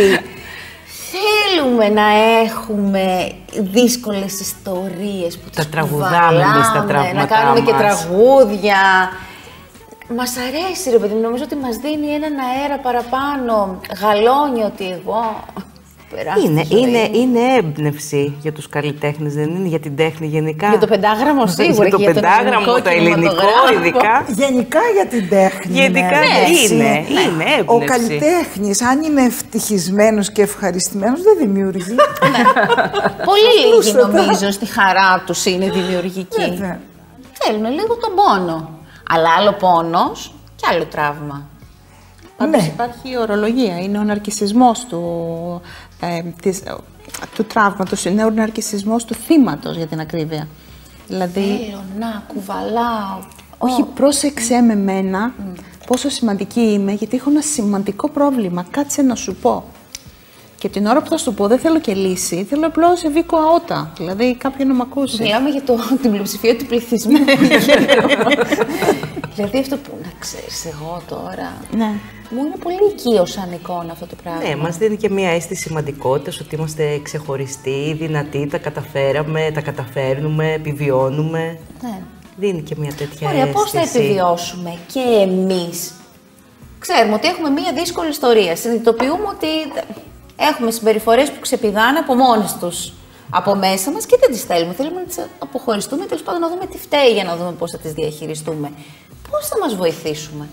θέλουμε να έχουμε δύσκολες ιστορίες που τα τραγουδάμε εμείς τα τραύματά να κάνουμε μας. Και τραγούδια. Μας αρέσει ρε παιδί μου, νομίζω ότι μας δίνει έναν αέρα παραπάνω. Γαλώνει ότι εγώ... Είναι, είναι, είναι έμπνευση για τους καλλιτέχνες, δεν είναι για την τέχνη γενικά. Για το πεντάγραμμο σίγουρα. Για το πεντάγραμμο, το ελληνικό ειδικά. Γενικά για την τέχνη. Γενικά είναι, είναι, είναι, είναι έμπνευση. Ο καλλιτέχνης, αν είναι ευτυχισμένος και ευχαριστημένος, δεν δημιουργεί. Πολύ λίγοι νομίζω στη χαρά τους είναι δημιουργικοί. Θέλουν λίγο τον πόνο. Αλλά άλλο πόνος και άλλο τραύμα. Πάντως ναι. Υπάρχει ορολογία, είναι ο ναρκισσισμός του, ε, της, του τραύματος, είναι ο ναρκισσισμός του θύματος για την ακρίβεια. Δηλαδή, θέλω να κουβαλάω. Όχι, oh. πρόσεξε με μένα mm. πόσο σημαντική είμαι, γιατί έχω ένα σημαντικό πρόβλημα, κάτσε να σου πω. Και την ώρα που θα σου πω δεν θέλω και λύση, θέλω απλώς ευήκω αότα, δηλαδή κάποιον να μ' ακούσει. Μιλάμε για το, την πλειοψηφία του πληθυσμού. Δηλαδή αυτό που να ξέρεις εγώ τώρα. Ναι. Μου είναι πολύ οικείο σαν εικόνα αυτό το πράγμα. Ναι, μας δίνει και μια αίσθηση σημαντικότητας, ότι είμαστε ξεχωριστοί, δυνατοί, τα καταφέραμε, τα καταφέρνουμε, επιβιώνουμε. Ναι. Δίνει και μια τέτοια Ωραία, αίσθηση. πώς θα επιβιώσουμε και εμείς. Ξέρουμε ότι έχουμε μια δύσκολη ιστορία. Συνειδητοποιούμε ότι έχουμε συμπεριφορές που ξεπηδάνε από μόνες τους από μέσα μας και δεν τις θέλουμε. Θέλουμε να τις αποχωριστούμε, τέλος πάντων να δούμε τι φταίει για να δούμε πώς θα τις διαχειριστούμε. Πώς θα μας βοηθήσουμε.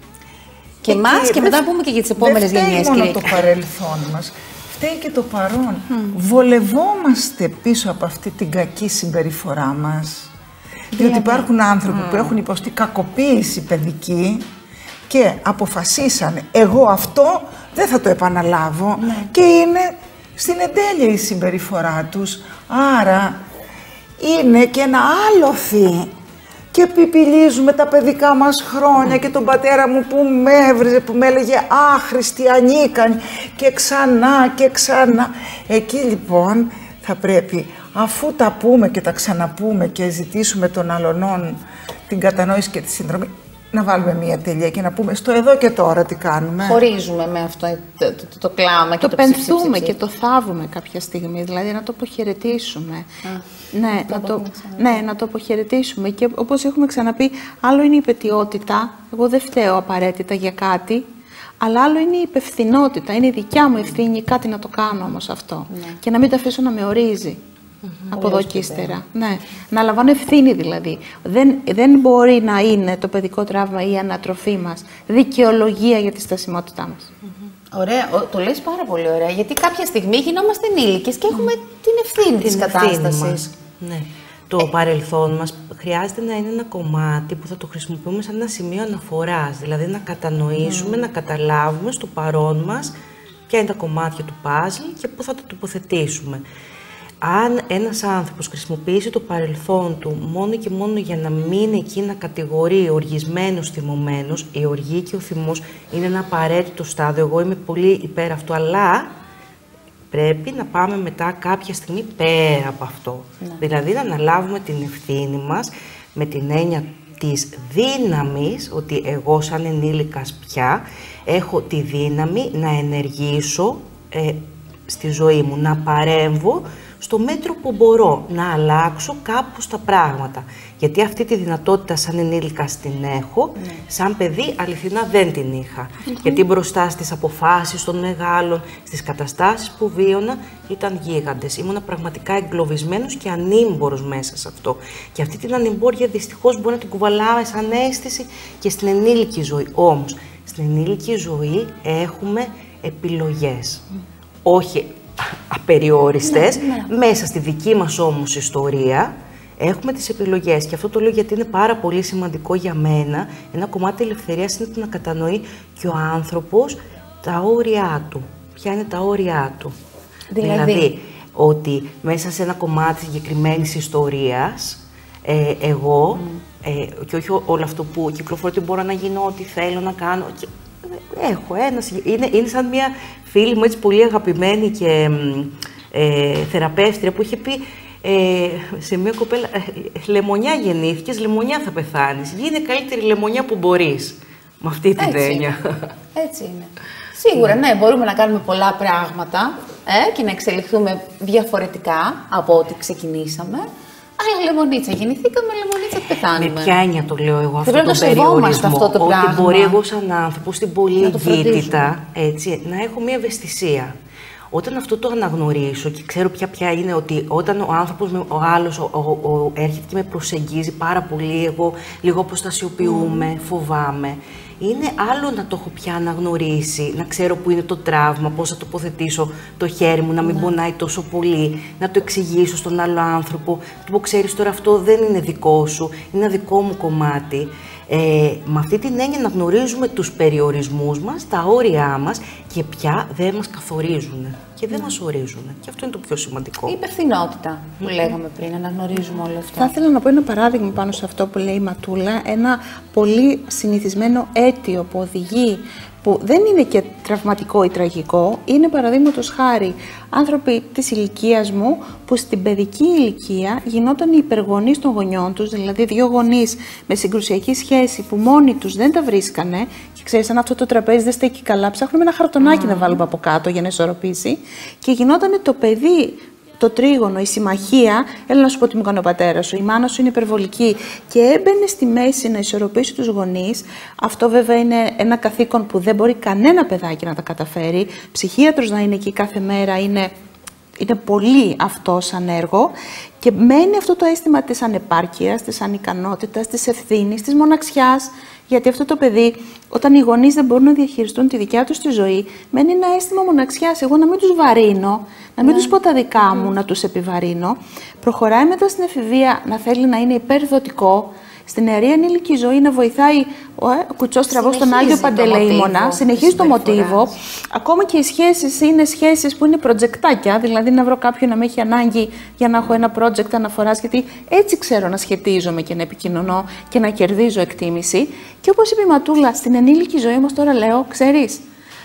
Και εμάς και, και μετά πούμε και για τις επόμενες γενιές. Δεν φταίει μόνο το παρελθόν μας, φταίει και το παρόν. Mm. Βολευόμαστε πίσω από αυτή την κακή συμπεριφορά μας. Yeah. Διότι υπάρχουν άνθρωποι mm. που έχουν υποστεί κακοποίηση παιδική και αποφασίσανε εγώ αυτό δεν θα το επαναλάβω mm. και είναι στην εντέλεια η συμπεριφορά τους. Άρα είναι και ένα άλοθη. Και πιπιλίζουμε τα παιδικά μας χρόνια και τον πατέρα μου που με έβριζε, που με έλεγε άχρηστη, ανίκανη και ξανά και ξανά. Εκεί λοιπόν θα πρέπει, αφού τα πούμε και τα ξαναπούμε και ζητήσουμε των αλλωνών την κατανόηση και τη συνδρομή, να βάλουμε μία τελεία και να πούμε στο εδώ και τώρα τι κάνουμε. Χωρίζουμε με αυτό το, το, το, το κλάμα και το, το πενθούμε και το θάβουμε κάποια στιγμή, δηλαδή να το αποχαιρετήσουμε. Α, ναι, να το, ναι, να το αποχαιρετήσουμε. Και όπως έχουμε ξαναπεί, άλλο είναι η υπαιτιότητα, εγώ δεν φταίω απαραίτητα για κάτι, αλλά άλλο είναι η υπευθυνότητα, είναι η δικιά μου ευθύνη κάτι να το κάνω όμως αυτό. Ναι. Και να μην το αφήσω να με ορίζει. Mm-hmm. Από εδώ και ύστερα. Ναι. Να λαμβάνω ευθύνη δηλαδή. Δεν, δεν μπορεί να είναι το παιδικό τραύμα ή η ανατροφή μας δικαιολογία για τη στασιμότητά μας. Mm-hmm. Ωραία, το λες πάρα πολύ ωραία. Γιατί κάποια στιγμή γινόμαστε ενήλικες και έχουμε mm. την ευθύνη την της κατάστασης. Ναι. Το ε... παρελθόν μας χρειάζεται να είναι ένα κομμάτι που θα το χρησιμοποιούμε σαν ένα σημείο αναφοράς. Δηλαδή να κατανοήσουμε, mm. να καταλάβουμε στο παρόν μας ποια είναι τα κομμάτια του παζλ και πού θα το τοποθετήσουμε. Αν ένας άνθρωπος χρησιμοποιήσει το παρελθόν του μόνο και μόνο για να μείνει εκεί να κατηγορεί οργισμένους, θυμωμένους, η οργή και ο θυμός είναι ένα απαραίτητο στάδιο. Εγώ είμαι πολύ υπέρ αυτού, αλλά πρέπει να πάμε μετά κάποια στιγμή πέρα από αυτό. Ναι. Δηλαδή να αναλάβουμε την ευθύνη μας με την έννοια της δύναμης, ότι εγώ σαν ενήλικας πια έχω τη δύναμη να ενεργήσω ε, στη ζωή μου, να παρέμβω στο μέτρο που μπορώ να αλλάξω κάπου στα πράγματα. Γιατί αυτή τη δυνατότητα σαν ενήλικας την έχω, ναι. σαν παιδί αληθινά δεν την είχα. Mm-hmm. Γιατί μπροστά στις αποφάσεις των μεγάλων, στις καταστάσεις που βίωνα, ήταν γίγαντες. Ήμουνα πραγματικά εγκλωβισμένος και ανήμπορος μέσα σε αυτό. Και αυτή την ανημπόρια δυστυχώς μπορεί να την κουβαλάμε σαν αίσθηση και στην ενήλικη ζωή. Όμως, στην ενήλικη ζωή έχουμε επιλογές. Mm. Όχι απεριόριστες, ναι, ναι. μέσα στη δική μας όμως ιστορία, έχουμε τις επιλογές και αυτό το λέω γιατί είναι πάρα πολύ σημαντικό για μένα. Ένα κομμάτι ελευθερίας είναι το να κατανοεί και ο άνθρωπος τα όρια του. Ποια είναι τα όρια του. Δηλαδή, δηλαδή ότι μέσα σε ένα κομμάτι συγκεκριμένης ιστορίας, ε, εγώ, mm. ε, και όχι όλο αυτό που κυκλοφορεί, ότι μπορώ να γίνω ό,τι θέλω να κάνω. Και, έχω ένα, είναι, είναι σαν μια φίλη μου έτσι πολύ αγαπημένη και ε, θεραπεύτρια που είχε πει Ε, σε μια κοπέλα, ε, λεμονιά γεννήθηκες, λεμονιά θα πεθάνεις. Γίνε καλύτερη λεμονιά που μπορείς. Με αυτή την έννοια. Έτσι είναι. Σίγουρα, ναι, μπορούμε να κάνουμε πολλά πράγματα ε, και να εξελιχθούμε διαφορετικά από ό,τι ξεκινήσαμε. Αλλά λεμονίτσα γεννηθήκαμε, λεμονίτσα πεθάνουμε. Με ποια έννοια το λέω εγώ αυτό το περιορισμό. Αυτό το πράγμα. Ότι μπορεί εγώ σαν άνθρωπο στην πολλή εγκύτητα να έχω μια ευαισθησία. Όταν αυτό το αναγνωρίσω και ξέρω πια ποια είναι ότι όταν ο άνθρωπος, ο άλλος, ο, ο, ο, έρχεται και με προσεγγίζει πάρα πολύ, εγώ λίγο αποστασιοποιούμε, mm. φοβάμαι. Είναι άλλο να το έχω πια αναγνωρίσει, να ξέρω που είναι το τραύμα, πώς θα τοποθετήσω το χέρι μου, να μην mm. πονάει τόσο πολύ, να το εξηγήσω στον άλλο άνθρωπο, του πω ξέρεις τώρα αυτό δεν είναι δικό σου, είναι ένα δικό μου κομμάτι. Ε, με αυτή την έννοια να γνωρίζουμε τους περιορισμούς μας, τα όρια μας και πια δεν μας καθορίζουν και δεν mm. μας ορίζουν. Και αυτό είναι το πιο σημαντικό. Η υπευθυνότητα που mm. λέγαμε πριν, να γνωρίζουμε όλο αυτό. Θα ήθελα να πω ένα παράδειγμα πάνω σε αυτό που λέει η Ματούλα, ένα πολύ συνηθισμένο αίτιο που οδηγεί, που δεν είναι και τραυματικό ή τραγικό, είναι παραδείγματος χάρη άνθρωποι της ηλικίας μου που στην παιδική ηλικία γινόταν οι υπεργονείς των γονιών τους, δηλαδή δύο γονείς με συγκρουσιακή σχέση που μόνοι τους δεν τα βρίσκανε και ξέρεις αν αυτό το τραπέζι δεν στέκει καλά, ψάχνουμε ένα χαρτονάκι mm. να βάλουμε από κάτω για να ισορροπήσει και γινόταν το παιδί, το τρίγωνο, η συμμαχία, έλα να σου πω τι μου έκανε ο πατέρας σου, η μάνα σου είναι υπερβολική και έμπαινε στη μέση να ισορροπήσει τους γονείς. Αυτό βέβαια είναι ένα καθήκον που δεν μπορεί κανένα παιδάκι να τα καταφέρει. Ψυχίατρος να είναι εκεί κάθε μέρα είναι, είναι πολύ αυτό σαν έργο και μένει αυτό το αίσθημα της ανεπάρκειας, της ανικανότητας, της ευθύνης, της μοναξιάς. Γιατί αυτό το παιδί, όταν οι γονείς δεν μπορούν να διαχειριστούν τη δικιά τους τη ζωή, μένει ένα αίσθημα μοναξιάς. Εγώ να μην τους βαρύνω, να μην ναι. τους πω τα δικά μου, να τους επιβαρύνω. Προχωράει μετά στην εφηβεία να θέλει να είναι υπερδοτικό. Στην νεαρή ενήλικη ζωή να βοηθάει ο ε, κουτσός τραβός στον Άγιο Παντελεήμονα, συνεχίζει το μοτίβο. Ακόμα και οι σχέσεις είναι σχέσεις που είναι προτζεκτάκια, δηλαδή να βρω κάποιον να με έχει ανάγκη για να έχω ένα project αναφοράς, γιατί έτσι ξέρω να σχετίζομαι και να επικοινωνώ και να κερδίζω εκτίμηση. Και όπως είπε η Ματούλα, στην ενήλικη ζωή όμως τώρα λέω, ξέρεις,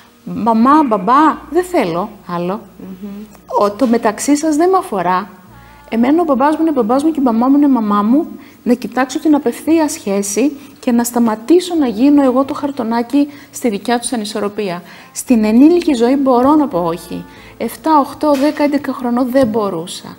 μαμά, μπαμπά, δεν θέλω άλλο. Mm-hmm. Ο, το μεταξύ σας δεν με αφορά. Εμένα ο μπαμπάς μου είναι μπαμπάς μου και η μαμά μου είναι μαμά μου. Να κοιτάξω την απευθεία σχέση και να σταματήσω να γίνω εγώ το χαρτονάκι στη δικιά τους ανισορροπία. Στην ενήλικη ζωή μπορώ να πω όχι. επτά, οκτώ, δέκα, έντεκα χρονών δεν μπορούσα.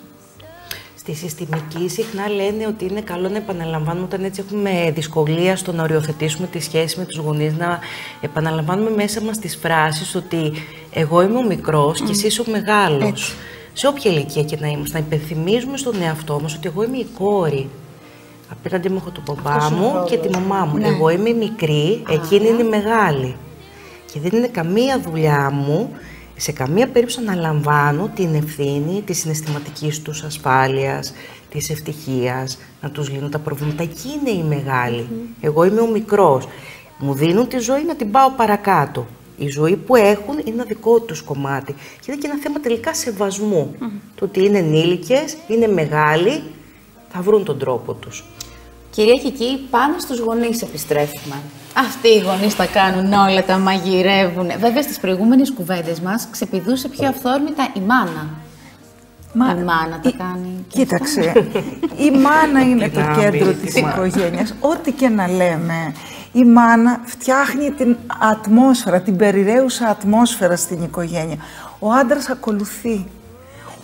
Στη συστημική συχνά λένε ότι είναι καλό να επαναλαμβάνουμε όταν έτσι έχουμε δυσκολία στο να οριοθετήσουμε τη σχέση με τους γονείς, να επαναλαμβάνουμε μέσα μας τις φράσεις ότι εγώ είμαι ο μικρός mm. και εσύ είσαι ο μεγάλος. Έτσι. Σε όποια ηλικία και να είμαστε, να υπενθυμίζουμε στον εαυτό μας ότι εγώ είμαι η κόρη. Απέναντι μου έχω τον μπαμπά μου και τη μαμά μου. Ναι. Εγώ είμαι μικρή, εκείνη είναι μεγάλη. Και δεν είναι καμία δουλειά μου, σε καμία περίπτωση να λαμβάνω την ευθύνη της συναισθηματικής τους ασφάλειας, της ευτυχίας, να τους λύνω τα προβλήματα. Εκεί είναι η μεγάλη. Mm-hmm. Εγώ είμαι ο μικρός. Μου δίνουν τη ζωή να την πάω παρακάτω. Η ζωή που έχουν είναι ένα δικό τους κομμάτι. Και είναι και ένα θέμα τελικά σεβασμού. Mm. Το ότι είναι ενήλικες, είναι μεγάλοι, θα βρουν τον τρόπο τους. Κυρία Κική, πάνω στους γονείς επιστρέφουμε. Αυτοί οι γονείς τα κάνουν όλα, τα μαγειρεύουν. Βέβαια, στις προηγούμενες κουβέντες μας ξεπηδούσε πιο αυθόρμητα η μάνα. Μα... Η μάνα τα κάνει. Η... Κοίταξε, η μάνα είναι το κέντρο της οικογένειας. Ό,τι και να λέμε, η μάνα φτιάχνει την ατμόσφαιρα, την περιραίουσα ατμόσφαιρα στην οικογένεια. Ο άντρας ακολουθεί.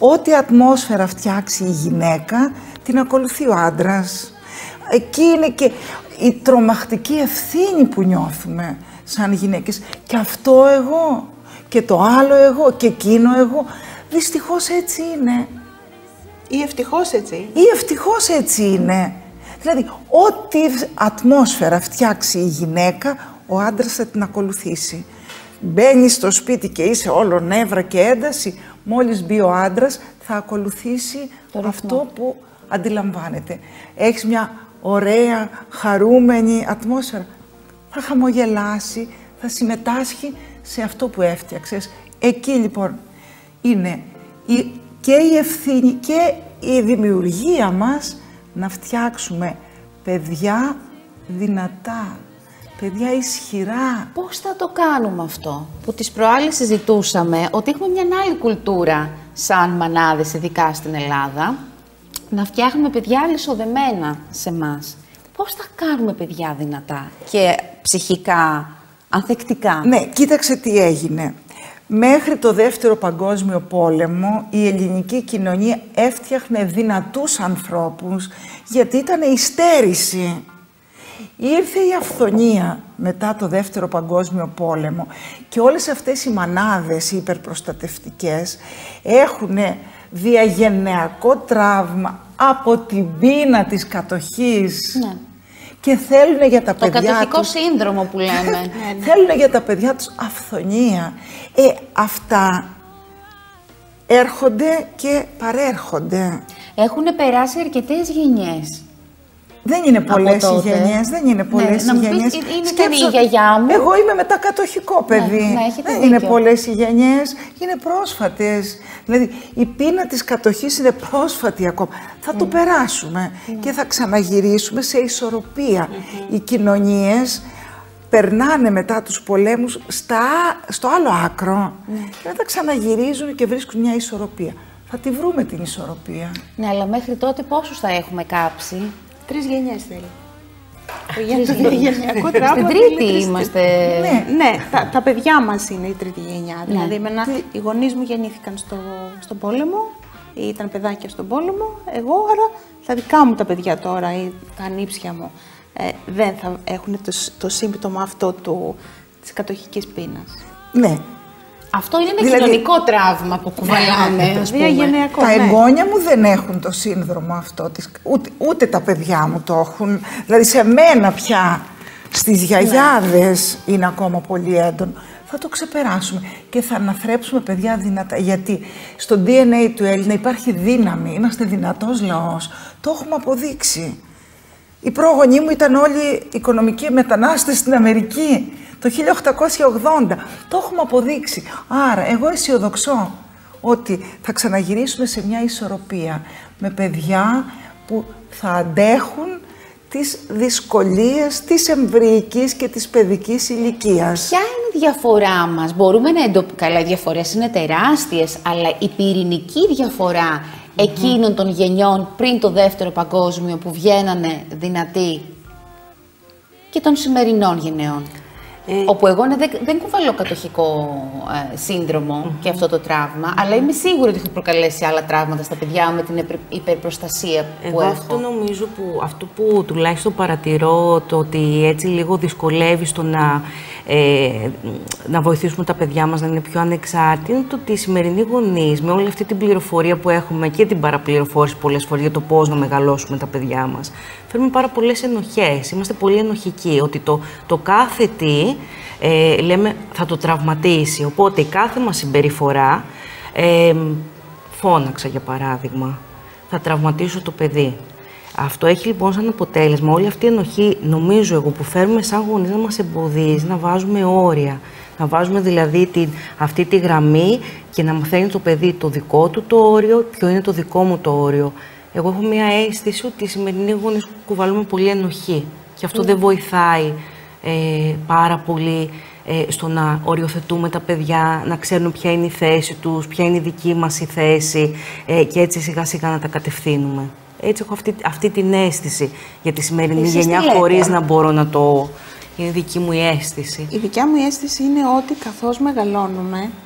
ό,τι ατμόσφαιρα φτιάξει η γυναίκα, την ακολουθεί ο άντρας. Εκεί είναι και η τρομακτική ευθύνη που νιώθουμε σαν γυναίκες. Και αυτό εγώ, και το άλλο εγώ, και εκείνο εγώ. Δυστυχώς έτσι είναι. Ή ευτυχώς έτσι. Ή ευτυχώς έτσι είναι. Δηλαδή, ό,τι ατμόσφαιρα φτιάξει η γυναίκα, ο άντρας θα την ακολουθήσει. Μπαίνεις στο σπίτι και είσαι όλο νεύρα και ένταση, μόλις μπει ο άντρας θα ακολουθήσει αυτό που αντιλαμβάνεται. Έχεις μια ωραία, χαρούμενη ατμόσφαιρα, θα χαμογελάσει, θα συμμετάσχει σε αυτό που έφτιαξες. Εκεί λοιπόν είναι η, και η ευθύνη και η δημιουργία μας να φτιάξουμε παιδιά δυνατά, παιδιά ισχυρά. Πώς θα το κάνουμε αυτό, που τις προάλλες συζητούσαμε ότι έχουμε μια άλλη κουλτούρα σαν μανάδες, ειδικά στην Ελλάδα, να φτιάχνουμε παιδιά αλυσοδεμένα σε εμάς. Πώς θα κάνουμε παιδιά δυνατά και ψυχικά, ανθεκτικά? Ναι, κοίταξε τι έγινε. Μέχρι το Δεύτερο Παγκόσμιο Πόλεμο η ελληνική κοινωνία έφτιαχνε δυνατούς ανθρώπους γιατί ήταν η στέρηση. Ήρθε η αυθονία μετά το Δεύτερο Παγκόσμιο Πόλεμο και όλες αυτές οι μανάδες οι υπερπροστατευτικές έχουν διαγενειακό τραύμα από την πείνα της κατοχής. Ναι. Και θέλουν για τα το παιδιά κατοχικό τους... σύνδρομο που λέμε. θέλουν για τα παιδιά τους αυθονία. Ε, αυτά έρχονται και παρέρχονται. Έχουν περάσει αρκετές γενιές. Δεν είναι πολλές οι τότε. γενιές, δεν είναι πολλές Ναι, οι να μου πεις, γενιές. είναι Σκέψου, η γιαγιά μου. Εγώ είμαι μετακατοχικό παιδί. Ναι, ναι, έχετε δεν δίκιο. είναι πολλές οι γενιές, είναι πρόσφατες. Δηλαδή η πείνα της κατοχής είναι πρόσφατη ακόμα. Θα mm. το περάσουμε mm. και θα ξαναγυρίσουμε σε ισορροπία. Mm-hmm. Οι κοινωνίες περνάνε μετά τους πολέμους στα, στο άλλο άκρο mm. και μετά ξαναγυρίζουν και βρίσκουν μια ισορροπία. Θα τη βρούμε την ισορροπία. Ναι, αλλά μέχρι τότε πόσους θα έχουμε κάψει? Τρεις γενιές θέλει. Το γενιακό τραύμα. Στην τρίτη είμαστε. Ναι, ναι τα, τα παιδιά μας είναι η τρίτη γενιά. Ναι. Δηλαδή, εμένα, οι γονείς μου γεννήθηκαν στο, στον πόλεμο, ήταν παιδάκια στον πόλεμο. Εγώ, άρα, τα δικά μου τα παιδιά τώρα, ή τα ανήψια μου, ε, δεν θα έχουν το, το σύμπτωμα αυτό του, της κατοχικής πείνας. Ναι. Αυτό είναι ένα δηλαδή, κοινωνικό τραύμα που κουβαλάνε, ας πούμε. Διαγενειακό, τα ναι. εγγόνια μου δεν έχουν το σύνδρομο αυτό, της, ούτε, ούτε τα παιδιά μου το έχουν. Δηλαδή σε μένα πια, στις γιαγιάδες ναι. είναι ακόμα πολύ έντονο. Θα το ξεπεράσουμε και θα αναθρέψουμε παιδιά δυνατά. Γιατί στο ντι εν έι του Έλληνα υπάρχει δύναμη, είμαστε δυνατός λαός. Το έχουμε αποδείξει. Οι πρόγονοί μου ήταν όλοι οικονομικοί μετανάστες στην Αμερική. Το χίλια οκτακόσια ογδόντα. Το έχουμε αποδείξει. Άρα, εγώ αισιοδοξώ ότι θα ξαναγυρίσουμε σε μια ισορροπία με παιδιά που θα αντέχουν τις δυσκολίες της εμβρυϊκής και της παιδικής ηλικίας. Ποια είναι η διαφορά μας? Μπορούμε να εντοπίσουμε, καλά, οι διαφορές είναι τεράστιες, αλλά η πυρηνική διαφορά mm-hmm. εκείνων των γενιών πριν το Δεύτερο Παγκόσμιο που βγαίνανε δυνατοί και των σημερινών γενεών. Ε, όπου εγώ ναι, δεν, δεν κουβαλώ κατοχικό ε, σύνδρομο mm-hmm. και αυτό το τραύμα, mm-hmm. αλλά είμαι σίγουρη ότι έχω προκαλέσει άλλα τραύματα στα παιδιά μου με την υπερπροστασία που εγώ έχω. Αυτό νομίζω που, αυτό που τουλάχιστον παρατηρώ, το ότι έτσι λίγο δυσκολεύει στο να, ε, να βοηθήσουμε τα παιδιά μας να είναι πιο ανεξάρτητοι, είναι το ότι οι σημερινοί γονείς με όλη αυτή την πληροφορία που έχουμε και την παραπληροφόρηση πολλές φορές για το πώς να μεγαλώσουμε τα παιδιά μας, φέρνουμε πάρα πολλές ενοχές, είμαστε πολύ ενοχικοί, ότι το, το κάθε τι ε, λέμε θα το τραυματίσει, οπότε η κάθε μας συμπεριφορά, ε, φώναξα για παράδειγμα, θα τραυματίσω το παιδί. Αυτό έχει λοιπόν σαν αποτέλεσμα όλη αυτή η ενοχή, νομίζω εγώ, που φέρουμε σαν γονείς να μας εμποδίζει να βάζουμε όρια. Να βάζουμε δηλαδή την, αυτή τη γραμμή και να μαθαίνει το παιδί το δικό του το όριο, ποιο είναι το δικό μου το όριο. Εγώ έχω μια αίσθηση ότι οι σημερινοί γονείς κουβαλούμε πολύ ενοχή και αυτό mm. δεν βοηθάει ε, πάρα πολύ ε, στο να οριοθετούμε τα παιδιά, να ξέρουν ποια είναι η θέση τους, ποια είναι η δική μας η θέση ε, και έτσι σιγά σιγά να τα κατευθύνουμε. Έτσι έχω αυτή, αυτή την αίσθηση για τη σημερινή Εσείς γενιά χωρίς να μπορώ να το... Είναι δική μου η αίσθηση. Η δικιά μου η αίσθηση είναι ότι καθώς μεγαλώνουμε,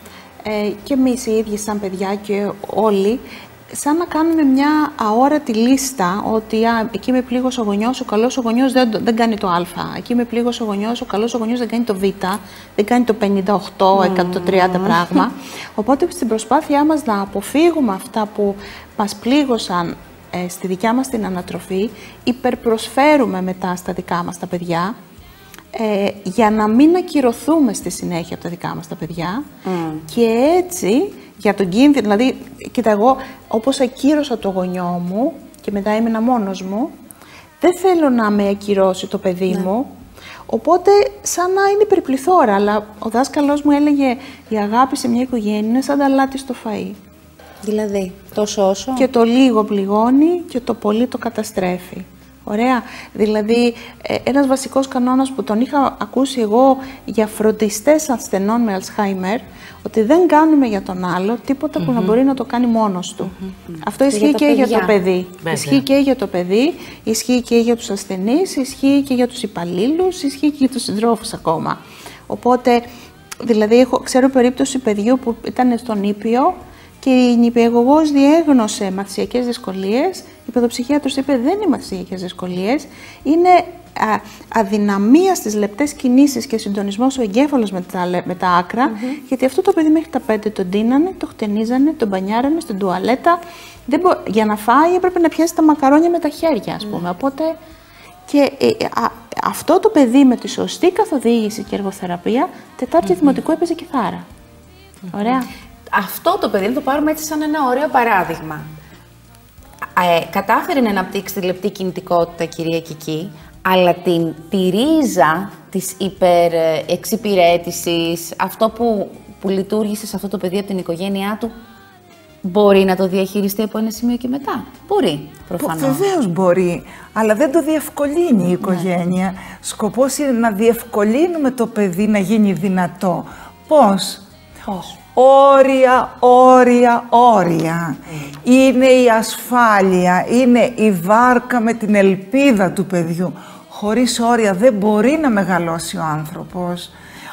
ε, και εμείς οι ίδιοι σαν παιδιά και όλοι, σαν να κάνουμε μια αόρατη λίστα ότι α, εκεί με πλήγος ο γονιός, ο καλός ο γονιός δεν, δεν κάνει το α, εκεί με πλήγος ο γονιός, ο καλός ο γονιός δεν κάνει το β, δεν κάνει το πενήντα οκτώ, εκατόν τριάντα mm. πράγμα. Οπότε στην προσπάθειά μας να αποφύγουμε αυτά που μας πλήγωσαν ε, στη δικιά μας την ανατροφή, υπερπροσφέρουμε μετά στα δικά μας τα παιδιά, ε, για να μην ακυρωθούμε στη συνέχεια από τα δικά μας τα παιδιά mm. και έτσι για τον κίνδυνο, δηλαδή, κοίτα, εγώ όπως ακύρωσα το γονιό μου και μετά έμεινα μόνος μου, δεν θέλω να με ακυρώσει το παιδί ναι. μου, οπότε σαν να είναι υπερπληθώρα, αλλά ο δάσκαλός μου έλεγε η αγάπη σε μια οικογένεια είναι σαν τα αλάτι στο φαΐ. Δηλαδή, τόσο όσο. Και το λίγο πληγώνει και το πολύ το καταστρέφει. Ωραία. Δηλαδή, ένας βασικός κανόνας που τον είχα ακούσει εγώ για φροντιστές ασθενών με Αλτσχάιμερ, ότι δεν κάνουμε για τον άλλο τίποτα mm-hmm. που να μπορεί να το κάνει μόνος του. Mm-hmm. Αυτό και ισχύει για και παιδιά. για το παιδί. Βέβαια. Ισχύει και για το παιδί, ισχύει και για τους ασθενείς, ισχύει και για τους υπαλλήλους, ισχύει και για τους συντρόφους ακόμα. Οπότε, δηλαδή, έχω, ξέρω περίπτωση παιδιού που ήταν στον Ήπιο και η νηπιαγωγός διέγνωσε μαθησιακές δυσκολίες. Η παιδοψυχίατρος είπε δεν είναι μαθησιακές δυσκολίες, είναι α, αδυναμία στις λεπτές κινήσεις και συντονισμός ο εγκέφαλος με τα, με τα άκρα, mm-hmm. γιατί αυτό το παιδί μέχρι τα πέντε τον ντύνανε, το χτενίζανε, τον μπανιάρανε στην τουαλέτα. Δεν μπο... Για να φάει έπρεπε να πιάσει τα μακαρόνια με τα χέρια, ας πούμε. Mm. Οπότε, και ε, α, αυτό το παιδί με τη σωστή καθοδήγηση και εργοθεραπεία, Τετάρτη mm-hmm. δημοτικού έπαιζε κιθάρα. Mm-hmm. Ωραία. Αυτό το παιδί, να το πάρουμε έτσι σαν ένα ωραίο παράδειγμα. Ε, κατάφερε να αναπτύξει τη λεπτή κινητικότητα, κυρία Κική, αλλά την, τη ρίζα της υπερεξυπηρέτησης, αυτό που, που λειτουργήσε σε αυτό το παιδί από την οικογένειά του, μπορεί να το διαχειριστεί από ένα σημείο και μετά. Μπορεί, προφανώς. Βεβαίως μπορεί, αλλά δεν το διευκολύνει η οικογένεια. Ναι. Σκοπός είναι να διευκολύνουμε το παιδί να γίνει δυνατό. Πώς? Πώς? Όρια, όρια, όρια. Mm. Είναι η ασφάλεια, είναι η βάρκα με την ελπίδα του παιδιού. Χωρίς όρια δεν μπορεί να μεγαλώσει ο άνθρωπος.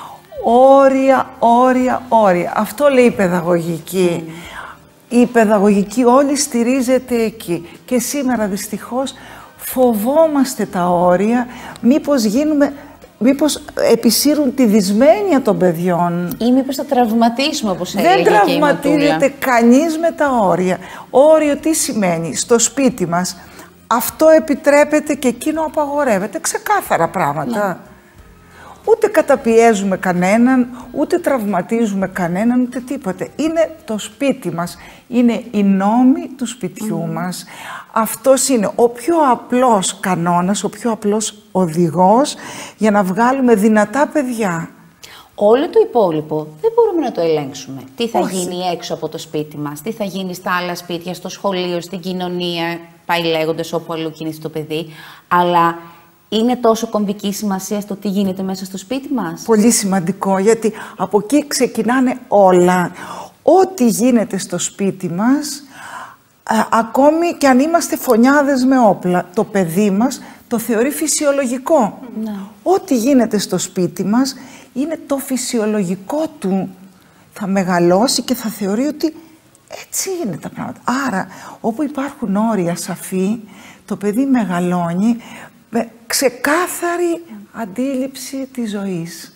Όρια, όρια, όρια. Αυτό λέει η παιδαγωγική. Mm. Η παιδαγωγική όλη στηρίζεται εκεί. Και σήμερα δυστυχώς φοβόμαστε τα όρια, μήπως γίνουμε... Μήπως επισύρουν τη δυσμένεια των παιδιών. Ή μήπως θα τραυματίσουμε, όπως έλεγε και η Δεν τραυματίζεται κανείς με τα όρια. Όριο τι σημαίνει? Στο σπίτι μας αυτό επιτρέπεται και εκείνο απαγορεύεται. Ξεκάθαρα πράγματα. Ναι. Ούτε καταπιέζουμε κανέναν, ούτε τραυματίζουμε κανέναν, ούτε τίποτε. Είναι το σπίτι μας. Είναι οι νόμοι του σπιτιού mm. μας. Αυτός είναι ο πιο απλός κανόνας, ο πιο απλός οδηγός για να βγάλουμε δυνατά παιδιά. Όλο το υπόλοιπο δεν μπορούμε να το ελέγξουμε. Τι θα Όχι. γίνει έξω από το σπίτι μας, τι θα γίνει στα άλλα σπίτια, στο σχολείο, στην κοινωνία, πάει λέγοντας όπου αλλού κινείται το παιδί. Αλλά είναι τόσο κομβική σημασία στο τι γίνεται μέσα στο σπίτι μας. Πολύ σημαντικό, γιατί από εκεί ξεκινάνε όλα. Ό,τι γίνεται στο σπίτι μας, α, ακόμη και αν είμαστε φωνιάδες με όπλα, το παιδί μας το θεωρεί φυσιολογικό. Ναι. Ό,τι γίνεται στο σπίτι μας είναι το φυσιολογικό του. Θα μεγαλώσει και θα θεωρεί ότι έτσι είναι τα πράγματα. Άρα, όπου υπάρχουν όρια σαφή, το παιδί μεγαλώνει με ξεκάθαρη αντίληψη της ζωής.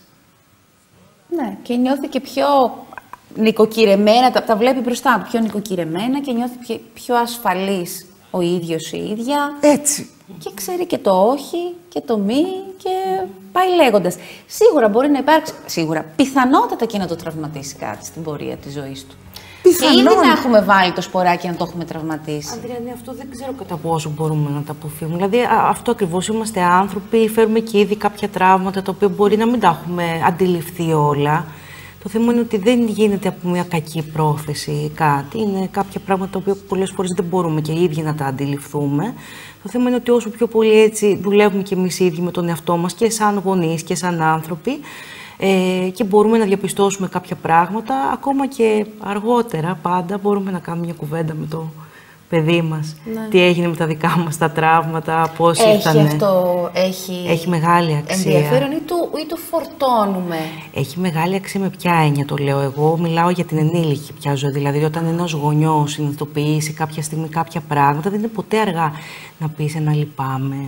Ναι, και νιώθει και πιο νοικοκυρεμένα, τα, τα βλέπει μπροστά του πιο νοικοκυρεμένα και νιώθει πιο, πιο ασφαλής ο ίδιος η ίδια. Έτσι. Και ξέρει και το όχι και το μη και πάει λέγοντας. Σίγουρα μπορεί να υπάρξει, σίγουρα, πιθανότατα και να το τραυματίσει κάτι στην πορεία της ζωής του. Πιθανόν. Και ήδη να έχουμε βάλει το σποράκι να το έχουμε τραυματίσει. Αντριάννη, αυτό δεν ξέρω κατά πόσο μπορούμε να τα αποφύγουμε. Δηλαδή, αυτό ακριβώς, είμαστε άνθρωποι, φέρουμε και ήδη κάποια τραύματα τα οποία μπορεί να μην τα έχουμε αντιληφθεί όλα. Το θέμα είναι ότι δεν γίνεται από μια κακή πρόθεση ή κάτι. Είναι κάποια πράγματα τα οποία πολλές φορές δεν μπορούμε και οι ίδιοι να τα αντιληφθούμε. Το θέμα είναι ότι όσο πιο πολύ έτσι δουλεύουμε και εμείς οι ίδιοι με τον εαυτό μας και σαν γονείς και σαν άνθρωποι, Ε, και μπορούμε να διαπιστώσουμε κάποια πράγματα, ακόμα και αργότερα πάντα μπορούμε να κάνουμε μια κουβέντα με το παιδί μας. Ναι. Τι έγινε με τα δικά μας τα τραύματα, πώς Έχει ήτανε. αυτό, έχει, Έχει μεγάλη αξία. ενδιαφέρον ή το, ή το φορτώνουμε. Έχει μεγάλη αξία με ποια έννοια το λέω εγώ. Μιλάω για την ενήλικη πια ζωή. Δηλαδή, όταν ένας γονιός συνειδητοποιήσει κάποια στιγμή κάποια πράγματα, δεν είναι ποτέ αργά να πεις ένα λυπάμαι.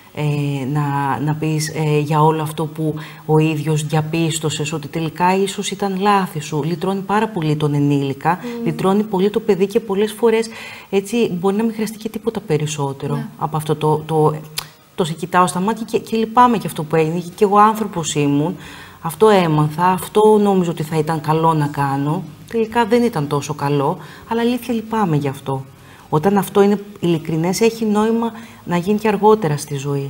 Ε, να, να πεις ε, για όλο αυτό που ο ίδιος διαπίστωσες ότι τελικά ίσως ήταν λάθη σου. Λυτρώνει πάρα πολύ τον ενήλικα, mm. λυτρώνει πολύ το παιδί και πολλές φορές έτσι μπορεί να μην χρειαστεί και τίποτα περισσότερο yeah. από αυτό το, το, το, το σε κοιτάω στα μάτια και, και λυπάμαι για αυτό που έγινε και εγώ άνθρωπος ήμουν, αυτό έμαθα, αυτό νόμιζα ότι θα ήταν καλό να κάνω, τελικά δεν ήταν τόσο καλό, αλλά αλήθεια λυπάμαι γι' αυτό. Όταν αυτό είναι ειλικρινές, έχει νόημα να γίνει και αργότερα στη ζωή.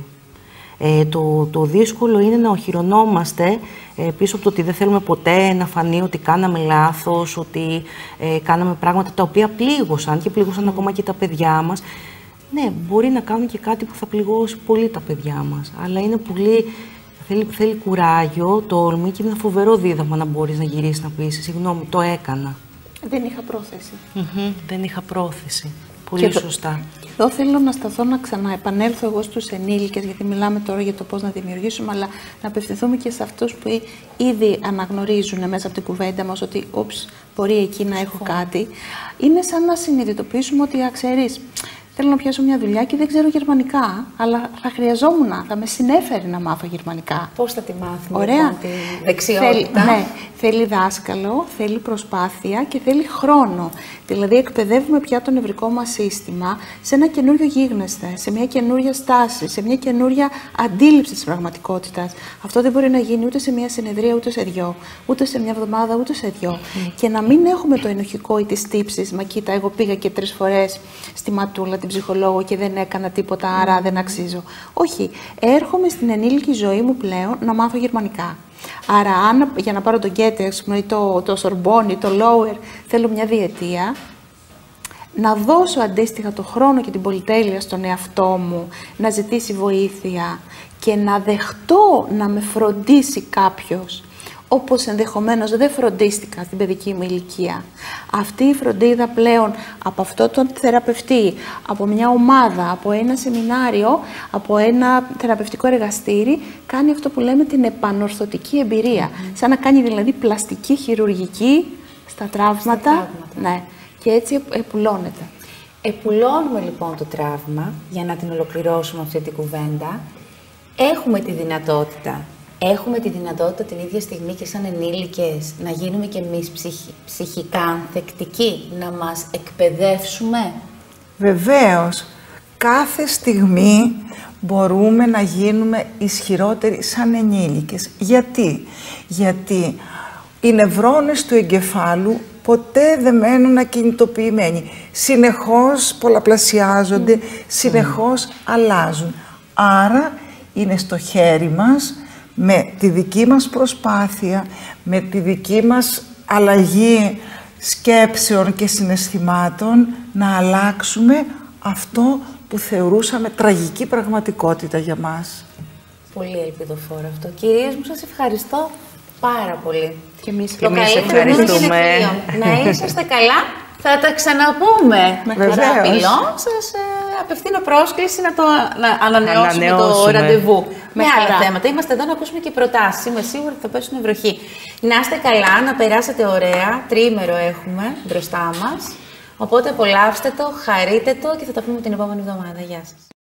Ε, το, το δύσκολο είναι να οχυρωνόμαστε ε, πίσω από το ότι δεν θέλουμε ποτέ να φανεί ότι κάναμε λάθος, ότι ε, κάναμε πράγματα τα οποία πλήγωσαν και πλήγωσαν mm. ακόμα και τα παιδιά μας. Ναι, μπορεί να κάνουμε και κάτι που θα πληγώσει πολύ τα παιδιά μας, αλλά είναι πολύ... Θέλει, θέλει κουράγιο, τόλμη και είναι ένα φοβερό δίδαγμα να μπορείς να γυρίσεις να πεις «Συγγνώμη, το έκανα». Δεν είχα πρόθεση. Mm-hmm, δεν είχα πρόθεση. Πολύ και σωστά. Και εδώ θέλω να σταθώ να ξαναεπανέλθω εγώ στους ενήλικες, γιατί μιλάμε τώρα για το πώς να δημιουργήσουμε, αλλά να απευθυνθούμε και σε αυτούς που ήδη αναγνωρίζουν μέσα από την κουβέντα μας ότι «Ούψ, μπορεί εκεί να έχω κάτι». Είναι σαν να συνειδητοποιήσουμε ότι, α, ξέρεις, θέλω να πιάσω μια δουλειά και δεν ξέρω γερμανικά, αλλά θα χρειαζόμουν, θα με συνέφερε να μάθω γερμανικά. Πώς θα τη μάθουμε, ωραία, λοιπόν, τη δεξιότητα. Θέλει, ναι, θέλει δάσκαλο, θέλει προσπάθεια και θέλει χρόνο. Δηλαδή, εκπαιδεύουμε πια το νευρικό μας σύστημα σε ένα καινούριο γίγνεσθε, σε μια καινούρια στάση, σε μια καινούρια αντίληψη της πραγματικότητας. Αυτό δεν μπορεί να γίνει ούτε σε μια συνεδρία, ούτε σε δυο, ούτε σε μια εβδομάδα, ούτε σε δυο. Mm. Και να μην έχουμε το ενοχικό ή τις τύψεις. Μα κοίτα, εγώ πήγα και τρεις φορές στη Ματούλα, την ψυχολόγο, και δεν έκανα τίποτα, άρα mm. δεν αξίζω. Όχι. Έρχομαι στην ενήλικη ζωή μου πλέον να μάθω γερμανικά. Άρα, αν, για να πάρω το Γκέτε, ή το, το Σορμπόν ή το Lower, θέλω μια διετία, να δώσω αντίστοιχα το χρόνο και την πολυτέλεια στον εαυτό μου, να ζητήσει βοήθεια και να δεχτώ να με φροντίσει κάποιος, όπως ενδεχομένως δεν φροντίστηκα στην παιδική μου ηλικία. Αυτή η φροντίδα πλέον από αυτό τον θεραπευτή, από μια ομάδα, από ένα σεμινάριο, από ένα θεραπευτικό εργαστήρι, κάνει αυτό που λέμε την επανορθωτική εμπειρία. Mm. Σαν να κάνει δηλαδή πλαστική χειρουργική στα τραύματα. Στα τραύματα. Ναι. Και έτσι επουλώνεται. Επουλώνουμε λοιπόν το τραύμα, για να την ολοκληρώσουμε αυτή την κουβέντα. Έχουμε τη δυνατότητα. Έχουμε τη δυνατότητα την ίδια στιγμή και σαν ενήλικες να γίνουμε κι εμείς ψυχ, ψυχικά ανθεκτικοί, να μας εκπαιδεύσουμε. Βεβαίως, κάθε στιγμή μπορούμε να γίνουμε ισχυρότεροι σαν ενήλικες. Γιατί? Γιατί οι νευρώνες του εγκεφάλου ποτέ δεν μένουν ακινητοποιημένοι. Συνεχώς πολλαπλασιάζονται, mm. συνεχώς mm. αλλάζουν. Άρα είναι στο χέρι μας, με τη δική μας προσπάθεια, με τη δική μας αλλαγή σκέψεων και συναισθημάτων, να αλλάξουμε αυτό που θεωρούσαμε τραγική πραγματικότητα για μας. Πολύ ελπιδοφόρο αυτό. Κυρίες μου, σας ευχαριστώ πάρα πολύ. Και εμείς, το εμείς ευχαριστούμε. Να είσαστε καλά. Θα τα ξαναπούμε. Με χαρά. Σας ε, απευθύνω πρόσκληση να το να ανανεώσουμε, ανανεώσουμε το ραντεβού. Με, με άλλα θέματα. Είμαστε εδώ να ακούσουμε και προτάσεις. Είμαι σίγουρη ότι θα πέσουν βροχή. Να είστε καλά, να περάσετε ωραία. Τριήμερο έχουμε μπροστά μας. Οπότε απολαύστε το, χαρείτε το και θα τα πούμε την επόμενη εβδομάδα. Γεια σας.